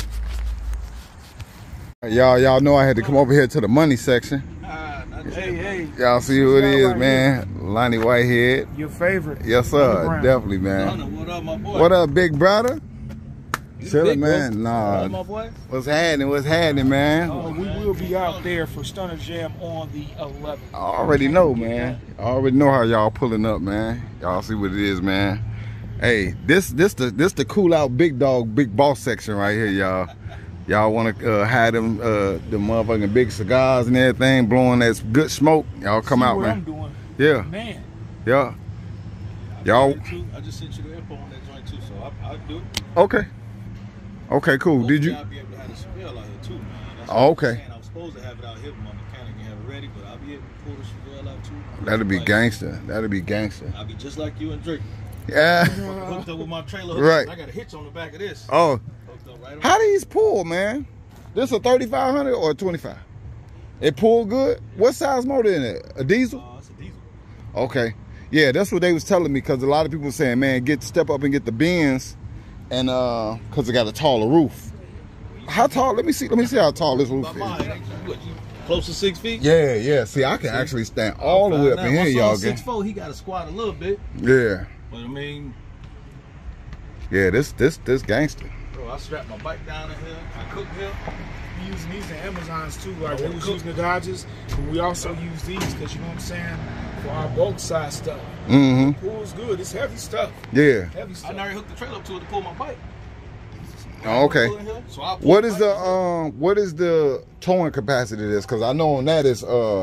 Y'all, y'all know I had to come over here to the money section. Hey, hey. Y'all see who it is, man. Lonnie Whitehead. Your favorite. Yes, sir. Definitely, man. What up, my boy? What up, big brother? Chilling, big man. boy. Nah. What up, my boy? What's happening? What's happening, man? Uh, we will be out there for Stunner Jam on the eleventh. I already know, man. I already know how y'all pulling up, man. Y'all see what it is, man. Hey, this this the this the cool out big dog, big boss section right here, y'all. Y'all want to uh, have them uh, the motherfucking big cigars and everything, blowing that good smoke. Y'all come see out, what man. I'm doing. Yeah. Man. Yeah. Y'all. I just sent you the info on that joint too, so I'll, I'll do it. Okay. Okay, cool. Hopefully Did you? I'll be able to have the Chevelle out here too, man. That's Oh, what I'm okay. saying. I'm supposed to have it out here, but my mechanic can have it ready, but I'll be able to pull the Chevelle out too. That'd be Like, gangster. That'd be gangster. I'll be just like you and Drake. Yeah. Hooked up with my trailer. Right. I got a hitch on the back of this. Oh. Hooked up right on. How these pull, man? This a thirty-five hundred or a twenty-five? It pull good? What size motor in it? A diesel? Uh, it's a diesel. Okay. Yeah, that's what they was telling me, because a lot of people were saying, man, get step up and get the Benz, and uh, because it got a taller roof. How tall? Let me see. Let me see how tall this roof is. What, you close to six feet? Yeah, yeah. See, I can actually stand all the way up in here, y'all. Six four, he got to squat a little bit. Yeah. But I mean, Yeah, this this this gangster. bro, I strapped my bike down in here. I cook here. We using these in Amazons too. Like we was using the Dodges, but we also use these because you know what I'm saying, for our bulk size stuff. Mm-hmm. The pool's good. It's heavy stuff. Yeah. Heavy stuff. I already hooked the trailer up to it to pull my bike. Oh, okay. So I What is the um what is the towing capacity of this? Because I know on that is uh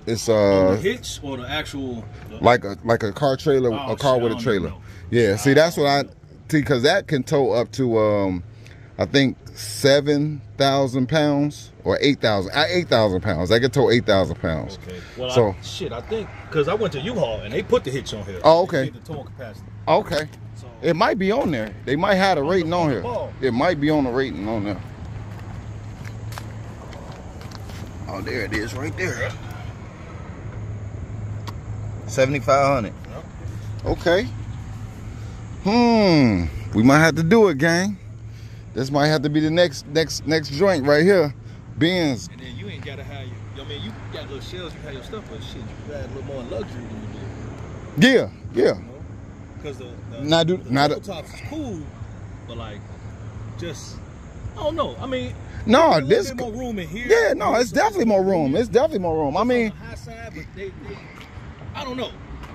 It's On uh the hitch or the actual? The, like a like a car trailer, Oh, a car shit, with I a don't trailer. know. Yeah, see that's what I see because that can tow up to um I think seven thousand pounds or eight thousand. Eight thousand pounds. That could tow eight thousand pounds. Okay. Well, so I, shit, I think because I went to U-Haul and they put the hitch on here. Oh, okay. They did the towing capacity. okay, So, it might be on there. They might have a On rating the- on on the here. ball. It might be on the rating on there. Oh, there it is, right there. seventy-five hundred. Okay. Hmm. We might have to do it, gang. This might have to be the next next next joint right here. Benz. and then you ain't gotta have your. I mean, you got little shells, you have your stuff, but shit, you got a little more luxury than you do. Yeah, yeah. Because the, the, Not do- the not a- tops is cool, but like, just I don't know. I mean, No, there's a this. little bit more room in here. Yeah, no, it's definitely more room. It's definitely more room. I mean, on the high side, but they, they, I don't know.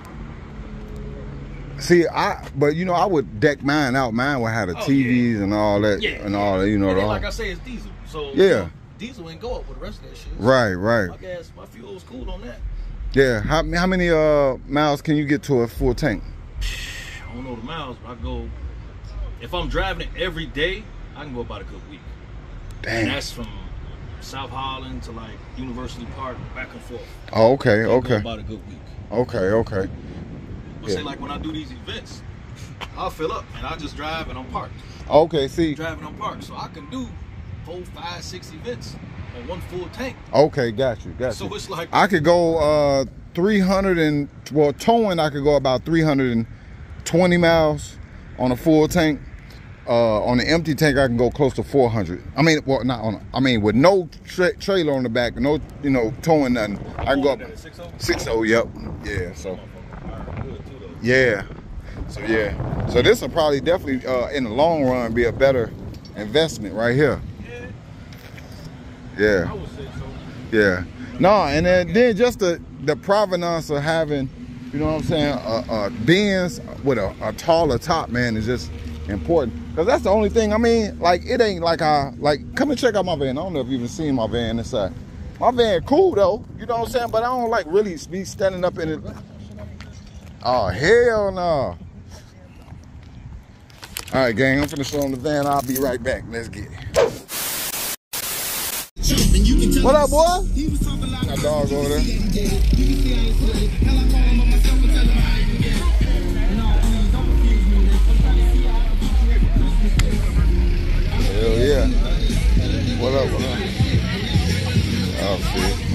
see, I but you know, I would deck mine out. Mine would have the Oh, T Vs and all that Yeah, and all that. You know, And then, the- like I say, it's diesel, so Yeah. you know, diesel ain't go up with the rest of that shit. Right, right. My gas, my fuel was cool on that. Yeah. How how many uh miles can you get to a full tank? I don't know the miles, but I go. If I'm driving it every day, I can go about a good week. Damn. And that's from South Holland to like University Park, back and forth. Oh, okay, I go okay, about a good week. okay, okay. But Yeah. say like when I do these events, I'll fill up and I just drive and I'm parked. Okay, see. Driving on park, so I can do four, five, six events on one full tank. Okay, got you, got So you. it's like I could go uh three hundred and well towing. I could go about three hundred and twenty miles on a full tank. Uh, on the empty tank, I can go close to four hundred. I mean, well, not on. I mean, with no tra trailer on the back, no, you know, towing nothing. I can go up six oh. Yep. Yeah. So. Yeah. So yeah. So this will probably definitely, uh, in the long run, be a better investment right here. Yeah. Yeah. No, and then, then just the the provenance of having, you know what I'm saying, a, a Benz with a, a taller top, man, is just important. Cause that's the only thing. I mean, like it ain't like I like. Come and check out my van. I don't know if you've even seen my van inside. My van cool though, you know what I'm saying. But I don't like really be standing up in it. Oh hell no! All right, gang. I'm finna show them the van. I'll be right back. Let's get it. What up, boy? My dog over there. Hell yeah. What up, what up? Oh, shit.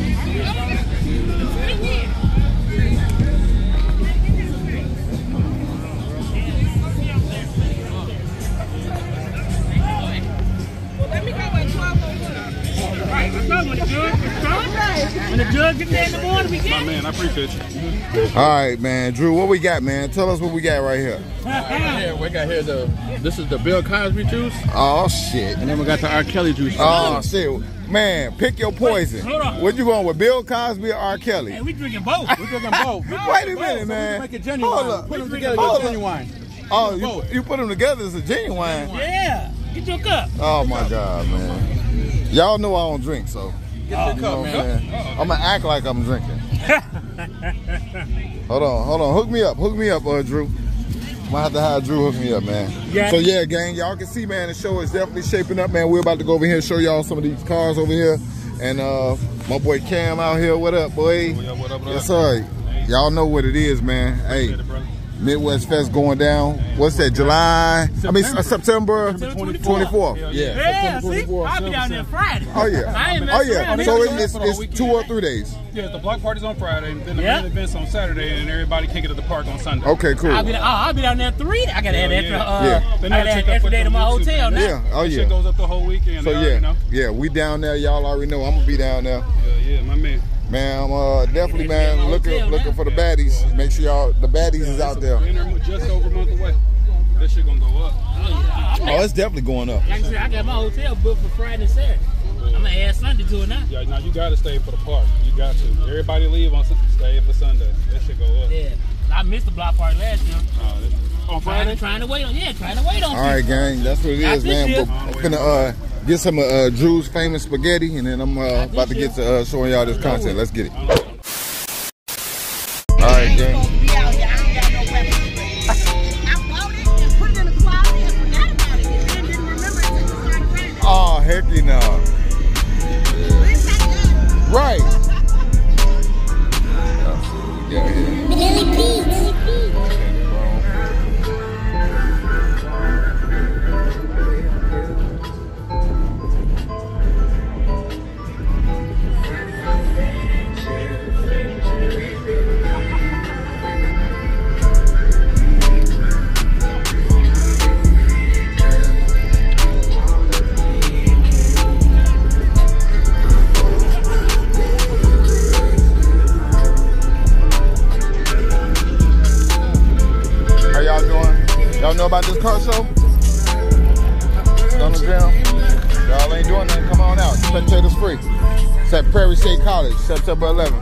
Let me go at twelve oh one. Right, let's go. When the judge when the judge gets there in the morning, we get it. Man, I appreciate you. All right, man. Drew, what we got, man? Tell us what we got right here. Yeah, we got here the, this is the Bill Cosby juice. Oh, shit. And then we got the R. Kelly juice. Oh, shit. Man, pick your poison. Wait, hold on. What you going with, Bill Cosby or R. Kelly? Hey, we drinking both. We're drinking both. Wait a minute, man. Make it genuine. Hold up. Put them together, Hold get up. genuine. Oh, you, you put them together as a genuine. Yeah. Get your cup. Oh, my God, man. Y'all know I don't drink, so. Get You your know cup, what I'm man. saying? I'm going to act like I'm drinking. Hold on, hold on. Hook me up. Hook me up, uh, Drew. Might have to have Drew hook me up, man. Yeah. So yeah, gang, y'all can see, man, the show is definitely shaping up, man. We're about to go over here and show y'all some of these cars over here. And uh, my boy Cam out here. What up, boy? What up, what up, what up? Yes, sir. Y'all know what it is, man. Hey, Midwest Fest going down. What's that, July? I mean, uh, September twenty-fourth. Yeah. Yeah, see? I'll be down there Friday. Oh, yeah. I ain't Oh, messing yeah. around. So it's, it's, it's two or three days. Yeah, the block party's on Friday, and then the Yeah. main event's on Saturday, and everybody kick it at the park on Sunday. Okay, cool. I'll be, oh, I'll be down there three. I gotta Hell add extra, yeah. uh, Yeah. I They gotta never add check that extra day to foot my on YouTube, hotel man. now. Yeah. Oh, That yeah. shit goes up the whole weekend. So they already yeah, know. yeah, we down there. Y'all already know. I'm gonna be down there. Yeah, yeah, my man. Man, I'm uh, definitely, man, looking looking for the baddies. Make sure y'all, the baddies is out there. We're just over a month away. That shit gonna go up. Oh, it's definitely going up. Like I said, I got my hotel booked for Friday and Saturday. I'm gonna add Sunday to it now. Yeah, now you gotta stay for the park. You got to. Everybody leave on Sunday, stay for Sunday. That shit go up. Yeah. I missed the block party last year. Uh, this- on Trying Friday? to, trying to wait on, yeah, trying to wait on All right, people. gang, that's what it Not is, this man. year. But I'm gonna uh, get some of uh, Drew's famous spaghetti, and then I'm uh, about to get to uh, showing y'all this content. Let's get it. heck you know. Right. Let's see what we got here. Billy Beats. Y'all know about this car show? Stunner Jam? Y'all ain't doing nothing, come on out. Spectators free. It's at Prairie State College, September eleventh.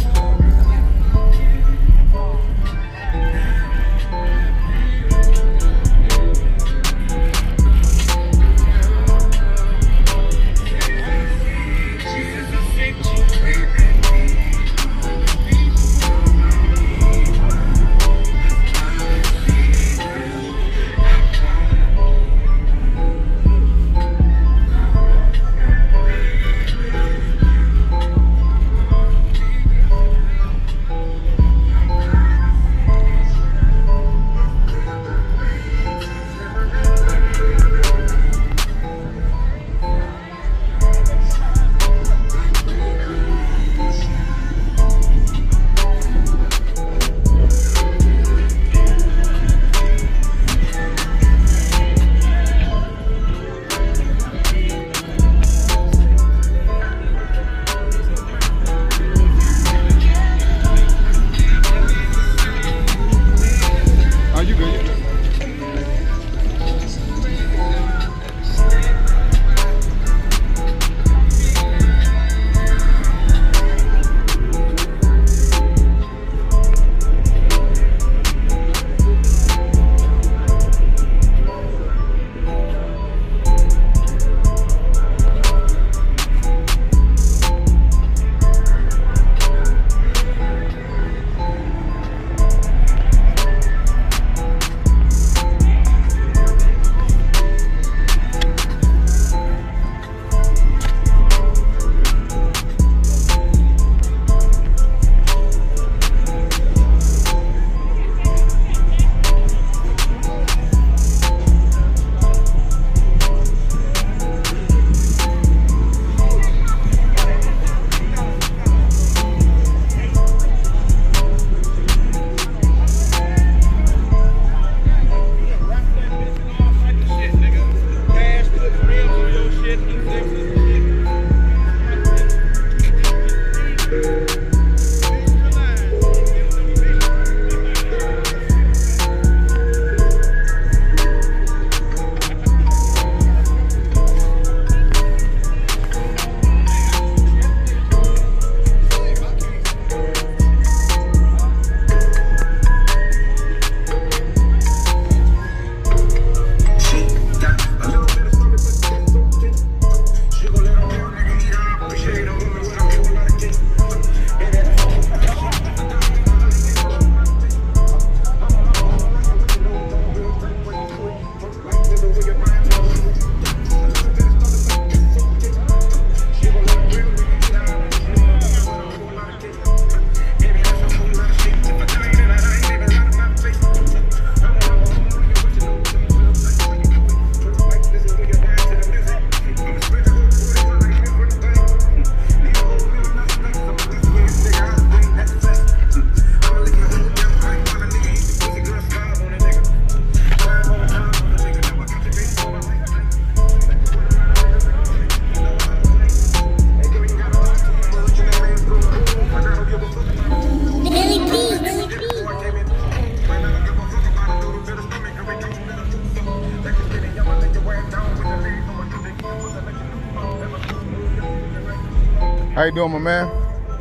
How you doing, my man?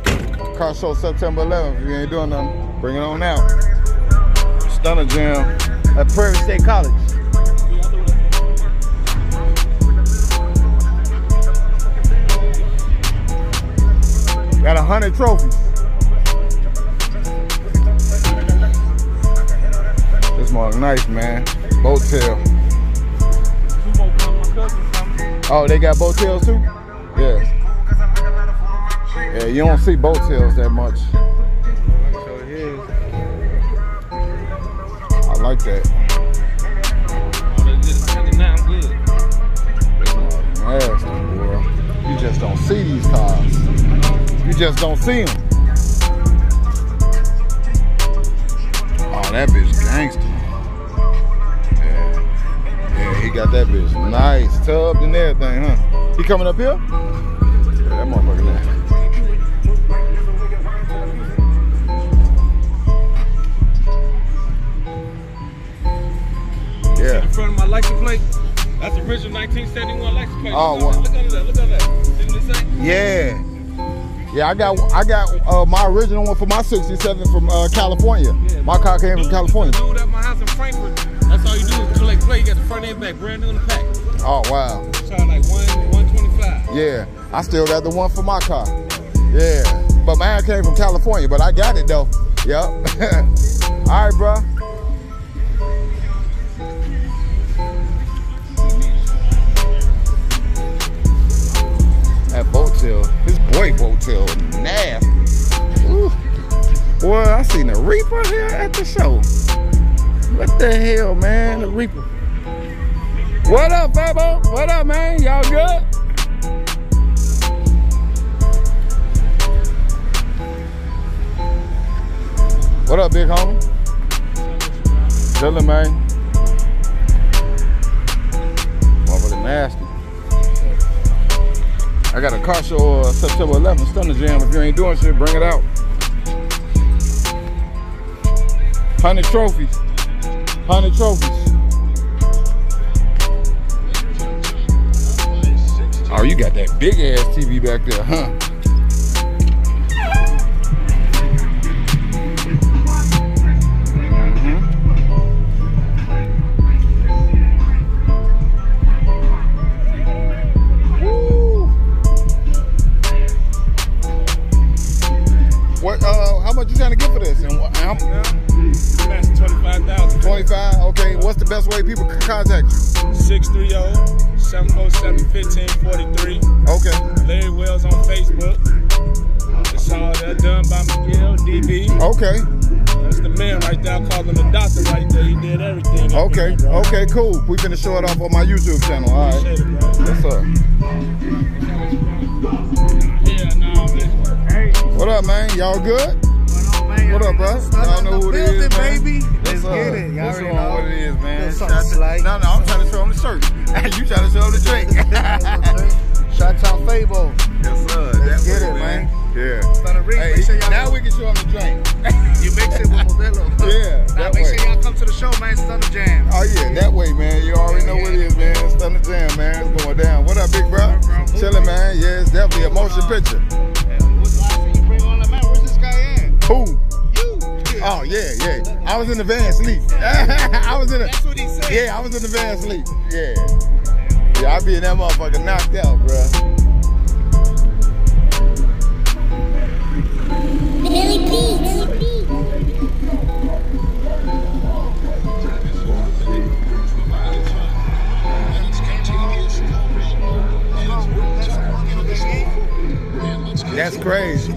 Car show September eleventh. If you ain't doing nothing, bring it on out. Stunner Jam at Prairie State College. Got a hundred trophies. This more nice, man. Boat tail. Oh, they got boat tails too? Yeah. Yeah, you don't see boat tails that much. I like that. Nasty, boy. You just don't see these cars. You just don't see them. Oh, that bitch gangster. Yeah. Yeah, he got that bitch nice, tubbed and everything, huh? He coming up here? Yeah, that motherfucker there. Yeah. In front of my license plate. That's the original nineteen seventy-one license plate. Oh, look, wow. Look under that. Look under that. See what it say? Yeah. Yeah, I got I got uh, my original one for my sixty-seven from uh, California. Yeah, my car came from California. Dude at my house in Frankfurt. That's all you do is collect plate. You got the front and back, brand new in the pack. Oh wow. Charge like one one twenty-five. Yeah, I still got the one for my car. Yeah, but mine came from California, but I got it though. Yep. All right, bro. That Boattail, his boy Boattail, nasty. Ooh. Boy, I seen the Reaper here at the show. What the hell, man? The Reaper. What up, Fabo? What up, man? Y'all good? What up, big homie? Chillin', man. Motherfucker nasty. I got a car show uh, September eleventh, Stunner Jam. If you ain't doing shit, bring it out. Hundred trophies. Hundred trophies. Oh, you got that big ass T V back there, huh? What? Uh, how much you trying to get for this? And how? That's twenty-five thousand. Twenty-five. Okay. What's the best way people can contact you? six three zero, seven four seven, one five four three. Okay. Larry Wells on Facebook. It's all that done by Miguel D B. Okay. That's the man right there. I call him the doctor right there. He did everything. Okay. There, okay. Cool. We finna show it off on my YouTube channel. All right. It, yes, sir. Yeah, nah, man. Hey. What up, man? Y'all good? What up, bro? Y'all know who it is, man. Baby. Let's get it. Y'all already show know what it is, man. Shout to, like. No, no, I'm trying to show him the shirt. You trying to show him the drink. Shout out Fabo. Yes, sir. Let's that get way, it, man. Yeah. Hey, hey, now we can show him the drink. You mix it with Modelo. Yeah. Now that make way. sure y'all come to the show, man. Stunner Jam. Oh yeah, that way, man. You already know what it is, man. Stunner Jam, man. It's going down. What up, big bro? Chilling, man. Yeah, it's definitely a motion picture. You bring on the man. Where's this guy at? Who? Oh yeah, yeah. I was in the van sleep. I was in the. That's what he said. Yeah, I was in the van sleep. Yeah. Yeah, I be in that motherfucker knocked out, bro. Billy Pete. That's crazy.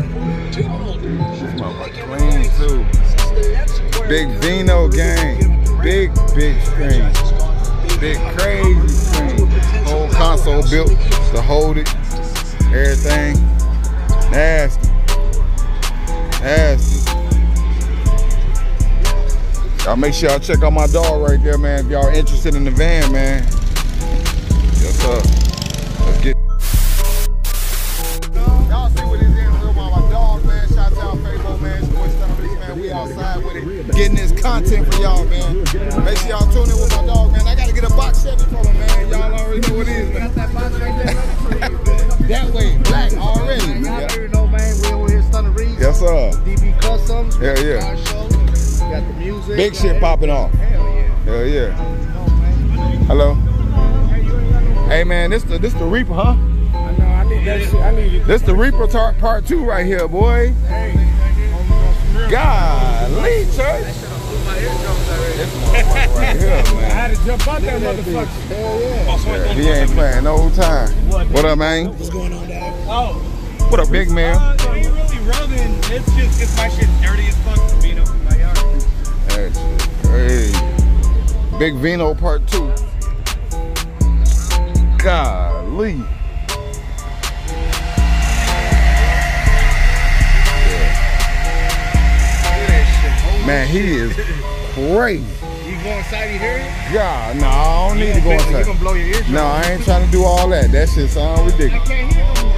Clean too. Big Vino gang. Big, big screen. Big crazy screen. Whole console built to hold it. Everything. Nasty. Nasty. Y'all make sure y'all check out my dog right there, man. If y'all interested in the van, man. Yes, sir. Let's get. Y'all see what is in with my dog, man. Shout out Fabo, man. It's boy Stunner, man. We outside with it. Getting this content for y'all, man. Make sure y'all tune in with my dog, man. I gotta get a box Chevy from him, man. Y'all already know what it is, man. Got that box right there. That way, black already. Y'all already know, man. We over here Stunner Reed. Yes, sir. D B Customs. Yeah, yeah. Our show. Got the music. Big shit popping off. Hell yeah. Hell yeah. Hello. Hey man, this the this the Reaper, huh? I know. I need that shit. I need it. This the Reaper part part two right here, boy. Hey. Golly, church. This motherfucker right here, man. I had to jump out that motherfucker. Hell yeah. Yeah, he ain't playing no time. What up, man? What's going on, dog? Oh. What up, big man? Uh, I ain't really rubbing. It's just because my shit's dirty as fuck for Vino in my yard. That's crazy. Big Vino part two. Golly. Man, he is crazy. You go inside, you hear it? God, no, I don't need to go inside. You gonna blow your ears? No, I ain't trying to do all that. That shit sound ridiculous. I can't hear no more.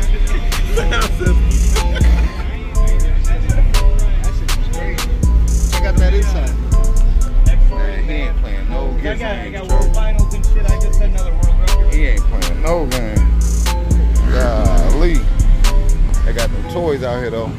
Check out that inside. Man, he ain't playing no I games. got, I got world finals and shit. I just had another world record. He ain't playing no game. Golly. They got them toys out here though.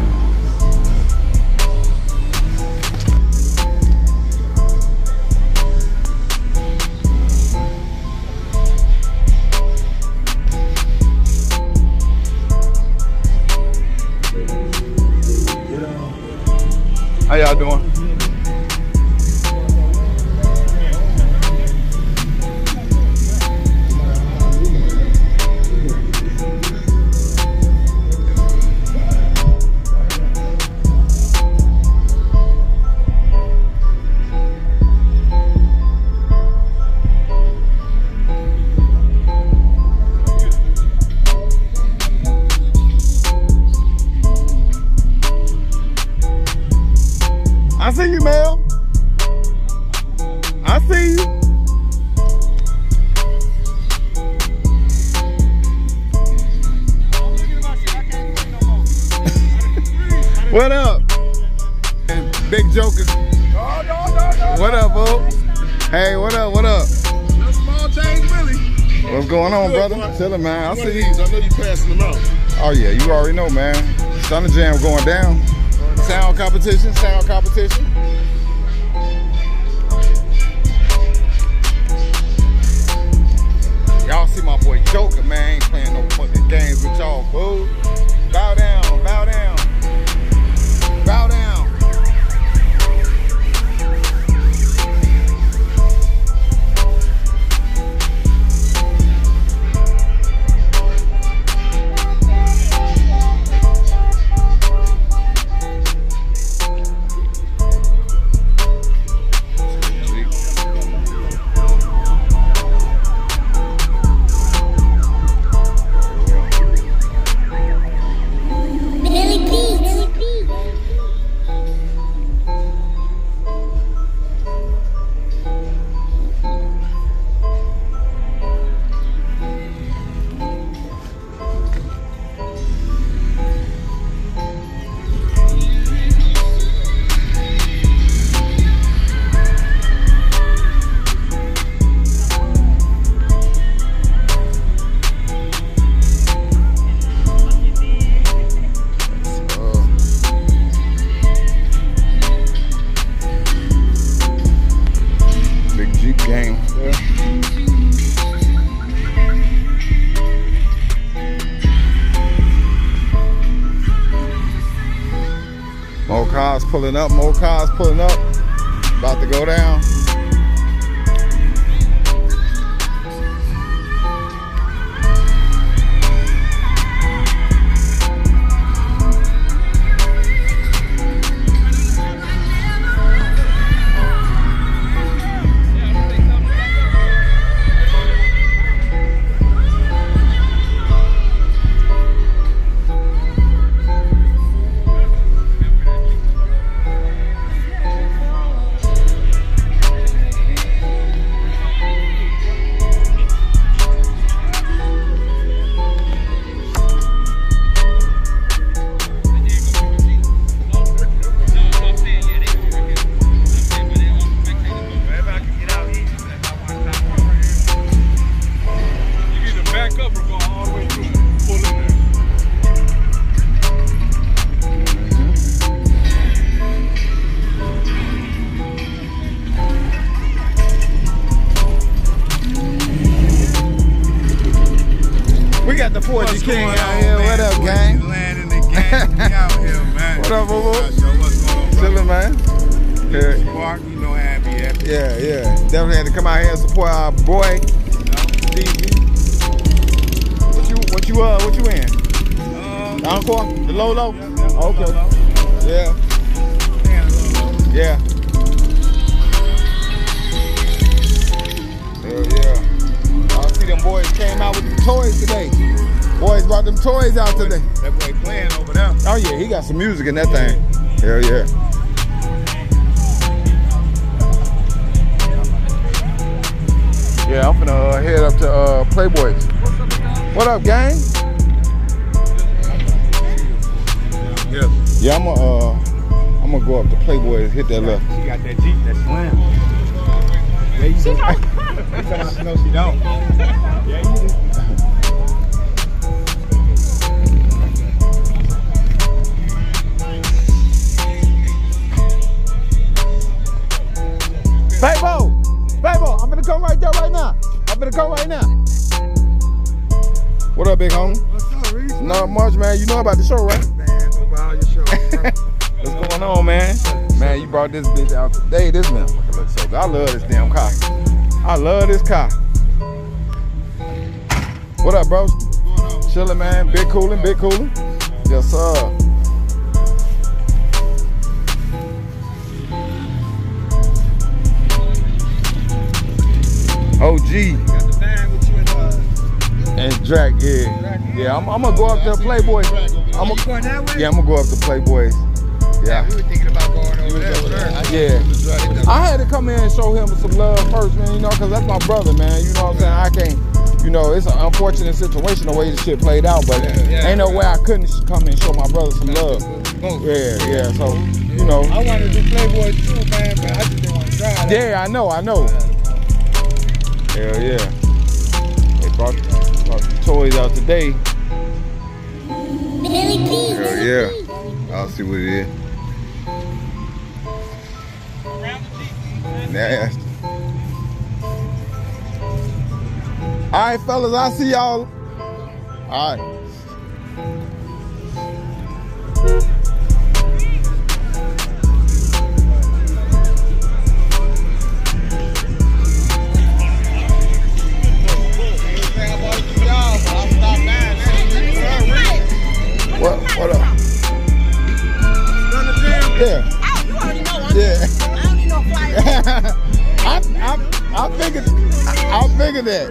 How y'all doing? I see you, Mel. I see you. What up? Big Joker. What up, boo? Hey, what up, what up? No small change, really. What's going on, brother? Chillin', man. I see you. I know you passing them out. Oh, yeah, you already know, man. Thunder Jam going down. Sound competition, sound competition. Y'all see my boy Joker, man. Ain't playing no fucking games with y'all, boo. Bow down, bow down. Bow down. Game. Yeah. More cars pulling up, more cars pulling up. About to go down. We got the four G King out here. What up, gang? Landing the gang. We out here, man. What up, boo boo? What's going on, brother? Chillin', man. Here. Mark, you know, happy. Yeah, yeah. Definitely had to come out here and support our boy. D B. What you, what you, uh, what you in? Um, Encore? The Lolo? Yeah, yeah, okay. Lolo. Yeah. Yeah. Hell yeah. I see them boys came out with the toys today. Boys brought them toys out today. That boy playing over there. Oh yeah, he got some music in that thing. Hell yeah. Yeah, I'm finna uh, head up to uh, Playboys. What up, gang? Yeah. Yeah, I'm gonna uh, I'm gonna go up to Playboys, hit that left. She got that Jeep, that slam. Yeah, you do. No, she don't. Yeah, you do. Fabo! Fabo, I'm gonna come right there right now. I'm gonna come right now. What up, big homie? What's up, Reese? Not much, man. You know about the show, right? Man, about your show. What's going on, man? Man, you brought this bitch out today. This man fucking looks so good. I love this damn car. I love this car. What up, bro? Chillin', man. Big coolin', big coolin'. Yes, sir. O G. And Drac, yeah. Yeah, I'm, I'm gonna go up to Playboy. I'm gonna, yeah, I'm gonna go up to Playboys. Yeah. We were thinking about going over there. Yeah. I had to come in and show him some love first, man, you know, because that's my brother, man. You know what I'm saying? I can't, you know, it's an unfortunate situation the way this shit played out, but yeah, yeah, ain't no way I couldn't come and show my brother some love. Yeah, yeah, so, you know. I wanted to do Playboy too, man, but I just didn't want to drive. Yeah, I know, I know. Hell yeah. They brought, brought the toys out today. Hell yeah. I'll see what it is. Nasty. All right, fellas, I'll see y'all. All right. What, what up? Yeah. You already know I'm Yeah. I don't need no flight. I, I, I figured, I, I figured that.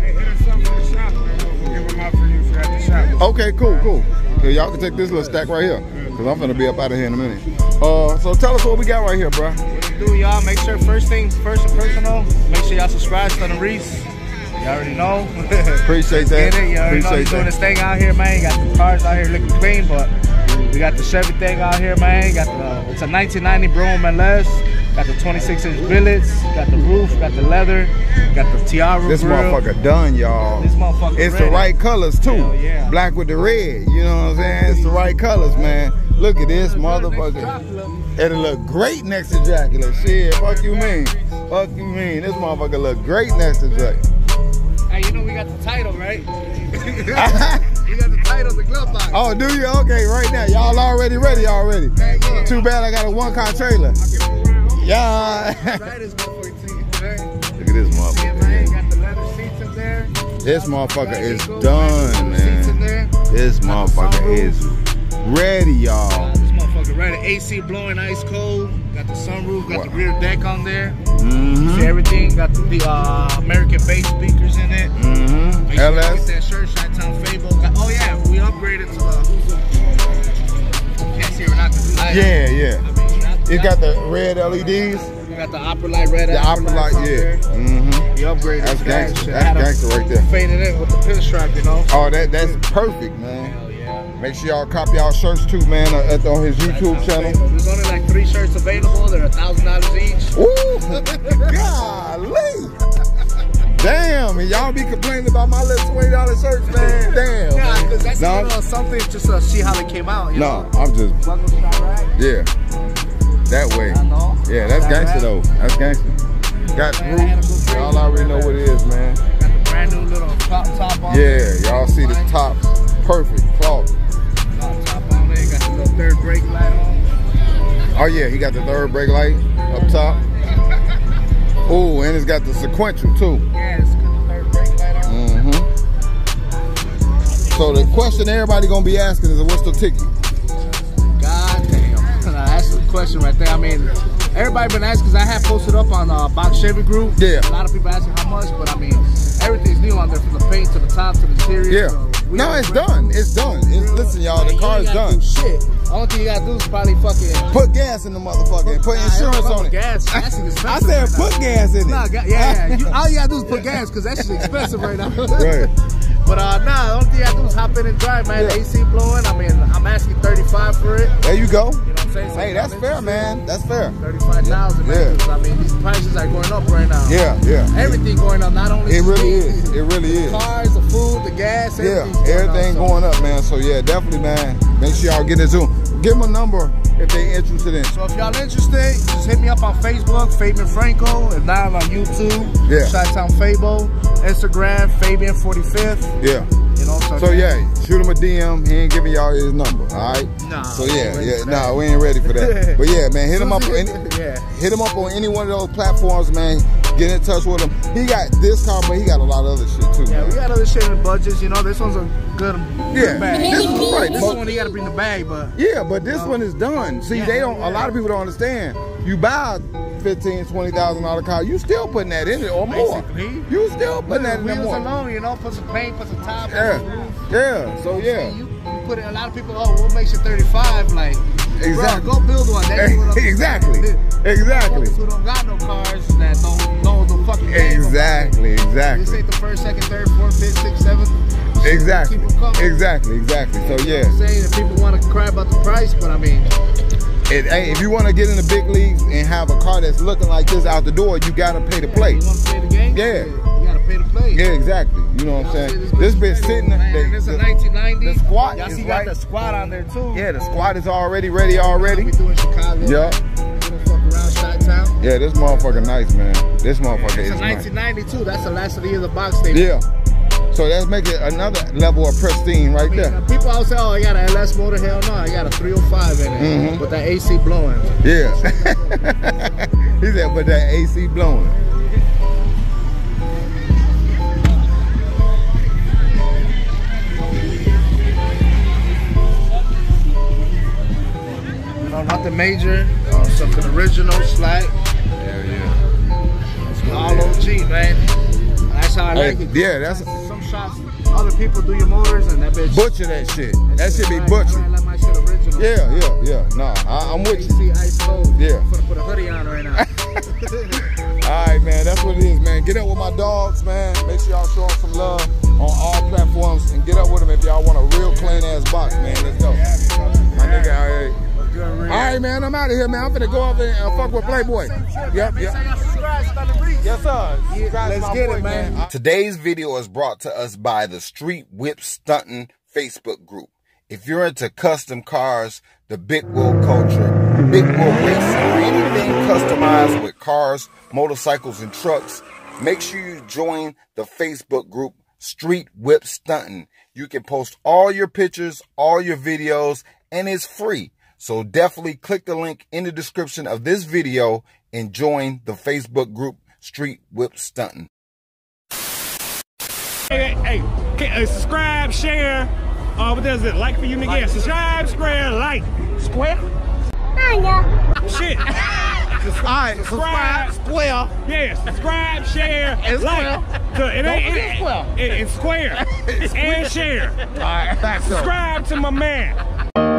Okay, cool, cool. So y'all can take this little stack right here, cause I'm gonna be up out of here in a minute. Uh, so tell us what we got right here, bro. What to do, y'all? Make sure first thing, first and personal. Make sure y'all subscribe to the Reese. You already know. Appreciate that. Get it. You already Appreciate know he's doing that. his thing out here, man. You got the cars out here looking clean, but we got the Chevy thing out here, man. You got the, it's a nineteen ninety Brougham and less. Got the twenty-six inch billets. Got the roof. Got the leather. Got the Tiara This grill. motherfucker done, y'all. This motherfucker It's ready. the right colors too. Hell yeah. Black with the red. You know what I'm saying? It's the right colors, man. Look at this motherfucker. It'll look great next to Dracula. Shit, fuck you mean? Fuck you mean? This motherfucker look great next to Dracula. Hey, you know we got the title, right? We got the title, the glove box. Oh, do you? Okay, right now. Y'all already ready already. Too bad I got a one car trailer. Yeah. Look at this motherfucker. Got the leather seats in there. This motherfucker is done, man. This motherfucker is ready, y'all. This motherfucker ready. A C blowing ice cold. Got the sunroof. Got the rear deck on there. Mm-hmm. See everything. Got the, the uh, American bass speakers in it. Mm-hmm. L S. Get that shirt, Chi-Town Fable. Got, oh yeah, we upgraded to the. Can't see we're not gonna do that. Yeah, yeah. It got the red L E Ds. We got the opera light red. The opera light, yeah. Mm-hmm. You upgraded. That's to gangster. that. That's Had 'em gangster right there. Faded in with the pinstripe, you know. Oh, that that's perfect, man. Hell yeah. Make sure y'all copy y'all shirts too, man, at, on his YouTube channel. There's only like three shirts available. They're a thousand dollars each. Ooh, golly. Damn, and y'all be complaining about my little twenty dollar shirts, man. Damn. Yeah, because that's no, you know, something just to see how they came out. You no, know? I'm just, Buckle strap rack. yeah, that way. I know. Yeah, that's gangster though. That's gangster. Got the roof. Y'all already know what it is, man. Got the brand new little top, top on Yeah, y'all see the top. Perfect. Cloth. Top, top on there. Got the little third brake light on. Oh yeah, he got the third brake light up top. Oh, and it's got the sequential too. Yeah, it's got the third brake light on. Mm-hmm. So the question everybody gonna be asking is, what's the ticket? God damn. That's the question right there. I mean, everybody been asking, because I have posted up on uh, Box Chevy Group. Yeah. A lot of people asking how much, but I mean, everything's new on there, from the paint to the top to the interior. Yeah. So no, it's done. It's done. It's, listen, y'all, the car is done. Shit. Only thing you gotta do is probably fucking put gas in the motherfucker and put nah, insurance on it. Gas. That's expensive. I said right put now. gas in nah, it. Yeah, yeah. You, all you gotta do is put gas, because that shit's expensive right now. Right. But uh, nah, the only thing I do is hop in and drive, man. Yeah. The A C blowing. I mean, I'm asking thirty-five for it. There you go. You know what I'm saying? So hey, that's fair, man. That's fair. thirty-five thousand, yeah. man. Yeah. I mean, these prices are going up right now. Yeah, yeah. Everything going up. Not only it really is. It really is. The cars, the food, the gas. Yeah, everything up, going up, man. So yeah, definitely, man. Make sure y'all get it too. Give them a number if they interested in. So if y'all interested, just hit me up on Facebook, Fabian Franco. If not, on YouTube, yeah. Chi-Town Fabo. Instagram, Fabian forty-fifth. Yeah. You know, so, so yeah, shoot him a D M. He ain't giving y'all his number, all right? Nah. So yeah, yeah, nah, we ain't ready for that. But yeah, man, hit him up. On any, yeah. Hit him up on any one of those platforms, man. Get in touch with him. He got this car, but he got a lot of other shit too. Yeah, man. we got other shit in the budgets. You know, this one's a good, yeah. good bag. This one's right. This one you got to bring the bag, but yeah, but this uh, one is done. See, yeah, they don't. Yeah. A lot of people don't understand. You buy a fifteen, twenty thousand dollar car, you still putting that in it or more. Basically. You still putting that in there more. alone, you know, put some paint, put some top. Yeah, yeah. So yeah. You, you put it. A lot of people, oh, what makes it thirty-five? Like, exactly. Bro, go build one. exactly. Exactly. Who don't got no cars that don't know the fucking game. Exactly. Exactly. This ain't the first, second, third, fourth, fifth, sixth, seventh. Exactly. Exactly. Exactly. So yeah. You know what I'm saying, that people want to cry about the price, but I mean. It, hey, if you want to get in the big leagues and have a car that's looking like this out the door, you gotta pay to play. You want to play the game? Yeah. You gotta pay to play. Yeah, exactly. You know what I'm saying? This bitch sitting. Man, the, this is a nineteen ninety. The squat Y'all is see right. got the squat on there too. Yeah, the squat is already ready already. We doing Chicago. Yeah. Fuck around Chi-Town. Yeah, this motherfucker nice, man. This motherfucker it's is a nineteen ninety-two. Nice. That's the last of the year of the box station. Yeah. So that's making another level of pristine right I mean, there. Uh, people always say, oh, I got an L S motor. Hell no, I got a three oh five in it mm-hmm. with that A C blowing. Yeah. He said, but that A C blowing. You know, nothing major. Uh, something original, slight. Yeah, yeah. It's all O G, man. That's how I like hey, it. Yeah, that's some shots. Other people do your motors and that bitch butcher that shit. That, that shit be right. butchered. I like my shit original. Yeah, yeah, yeah. Nah, I, I'm with A C you. Ice cold. Yeah. I'm gonna put a hoodie on right now. All right, man. That's what it is, man. Get up with my dogs, man. Make sure y'all show them some love on all platforms and get up with them if y'all want a real clean ass box, man. Let's go. My nigga, all right. All right, man. I'm out of here, man. I'm finna go up and uh, fuck with Playboy. Yep, yep. Yes, sir. Yeah, let's get it, man. man. Today's video is brought to us by the Street Whip Stunting Facebook group. If you're into custom cars, the big wheel culture, big wheel racing, or anything customized with cars, motorcycles, and trucks, make sure you join the Facebook group Street Whip Stunting. You can post all your pictures, all your videos, and it's free. So definitely click the link in the description of this video and join the Facebook group Street Whip Stunting. Hey, hey, hey uh, subscribe, share. Uh, what does it? Like for you niggas. Yeah, subscribe, square, like. Square? I know. Shit. Alright, subscribe, square. Yeah, subscribe, share, and like. So it ain't it, square. It, it's square. And share. Alright, subscribe to my man.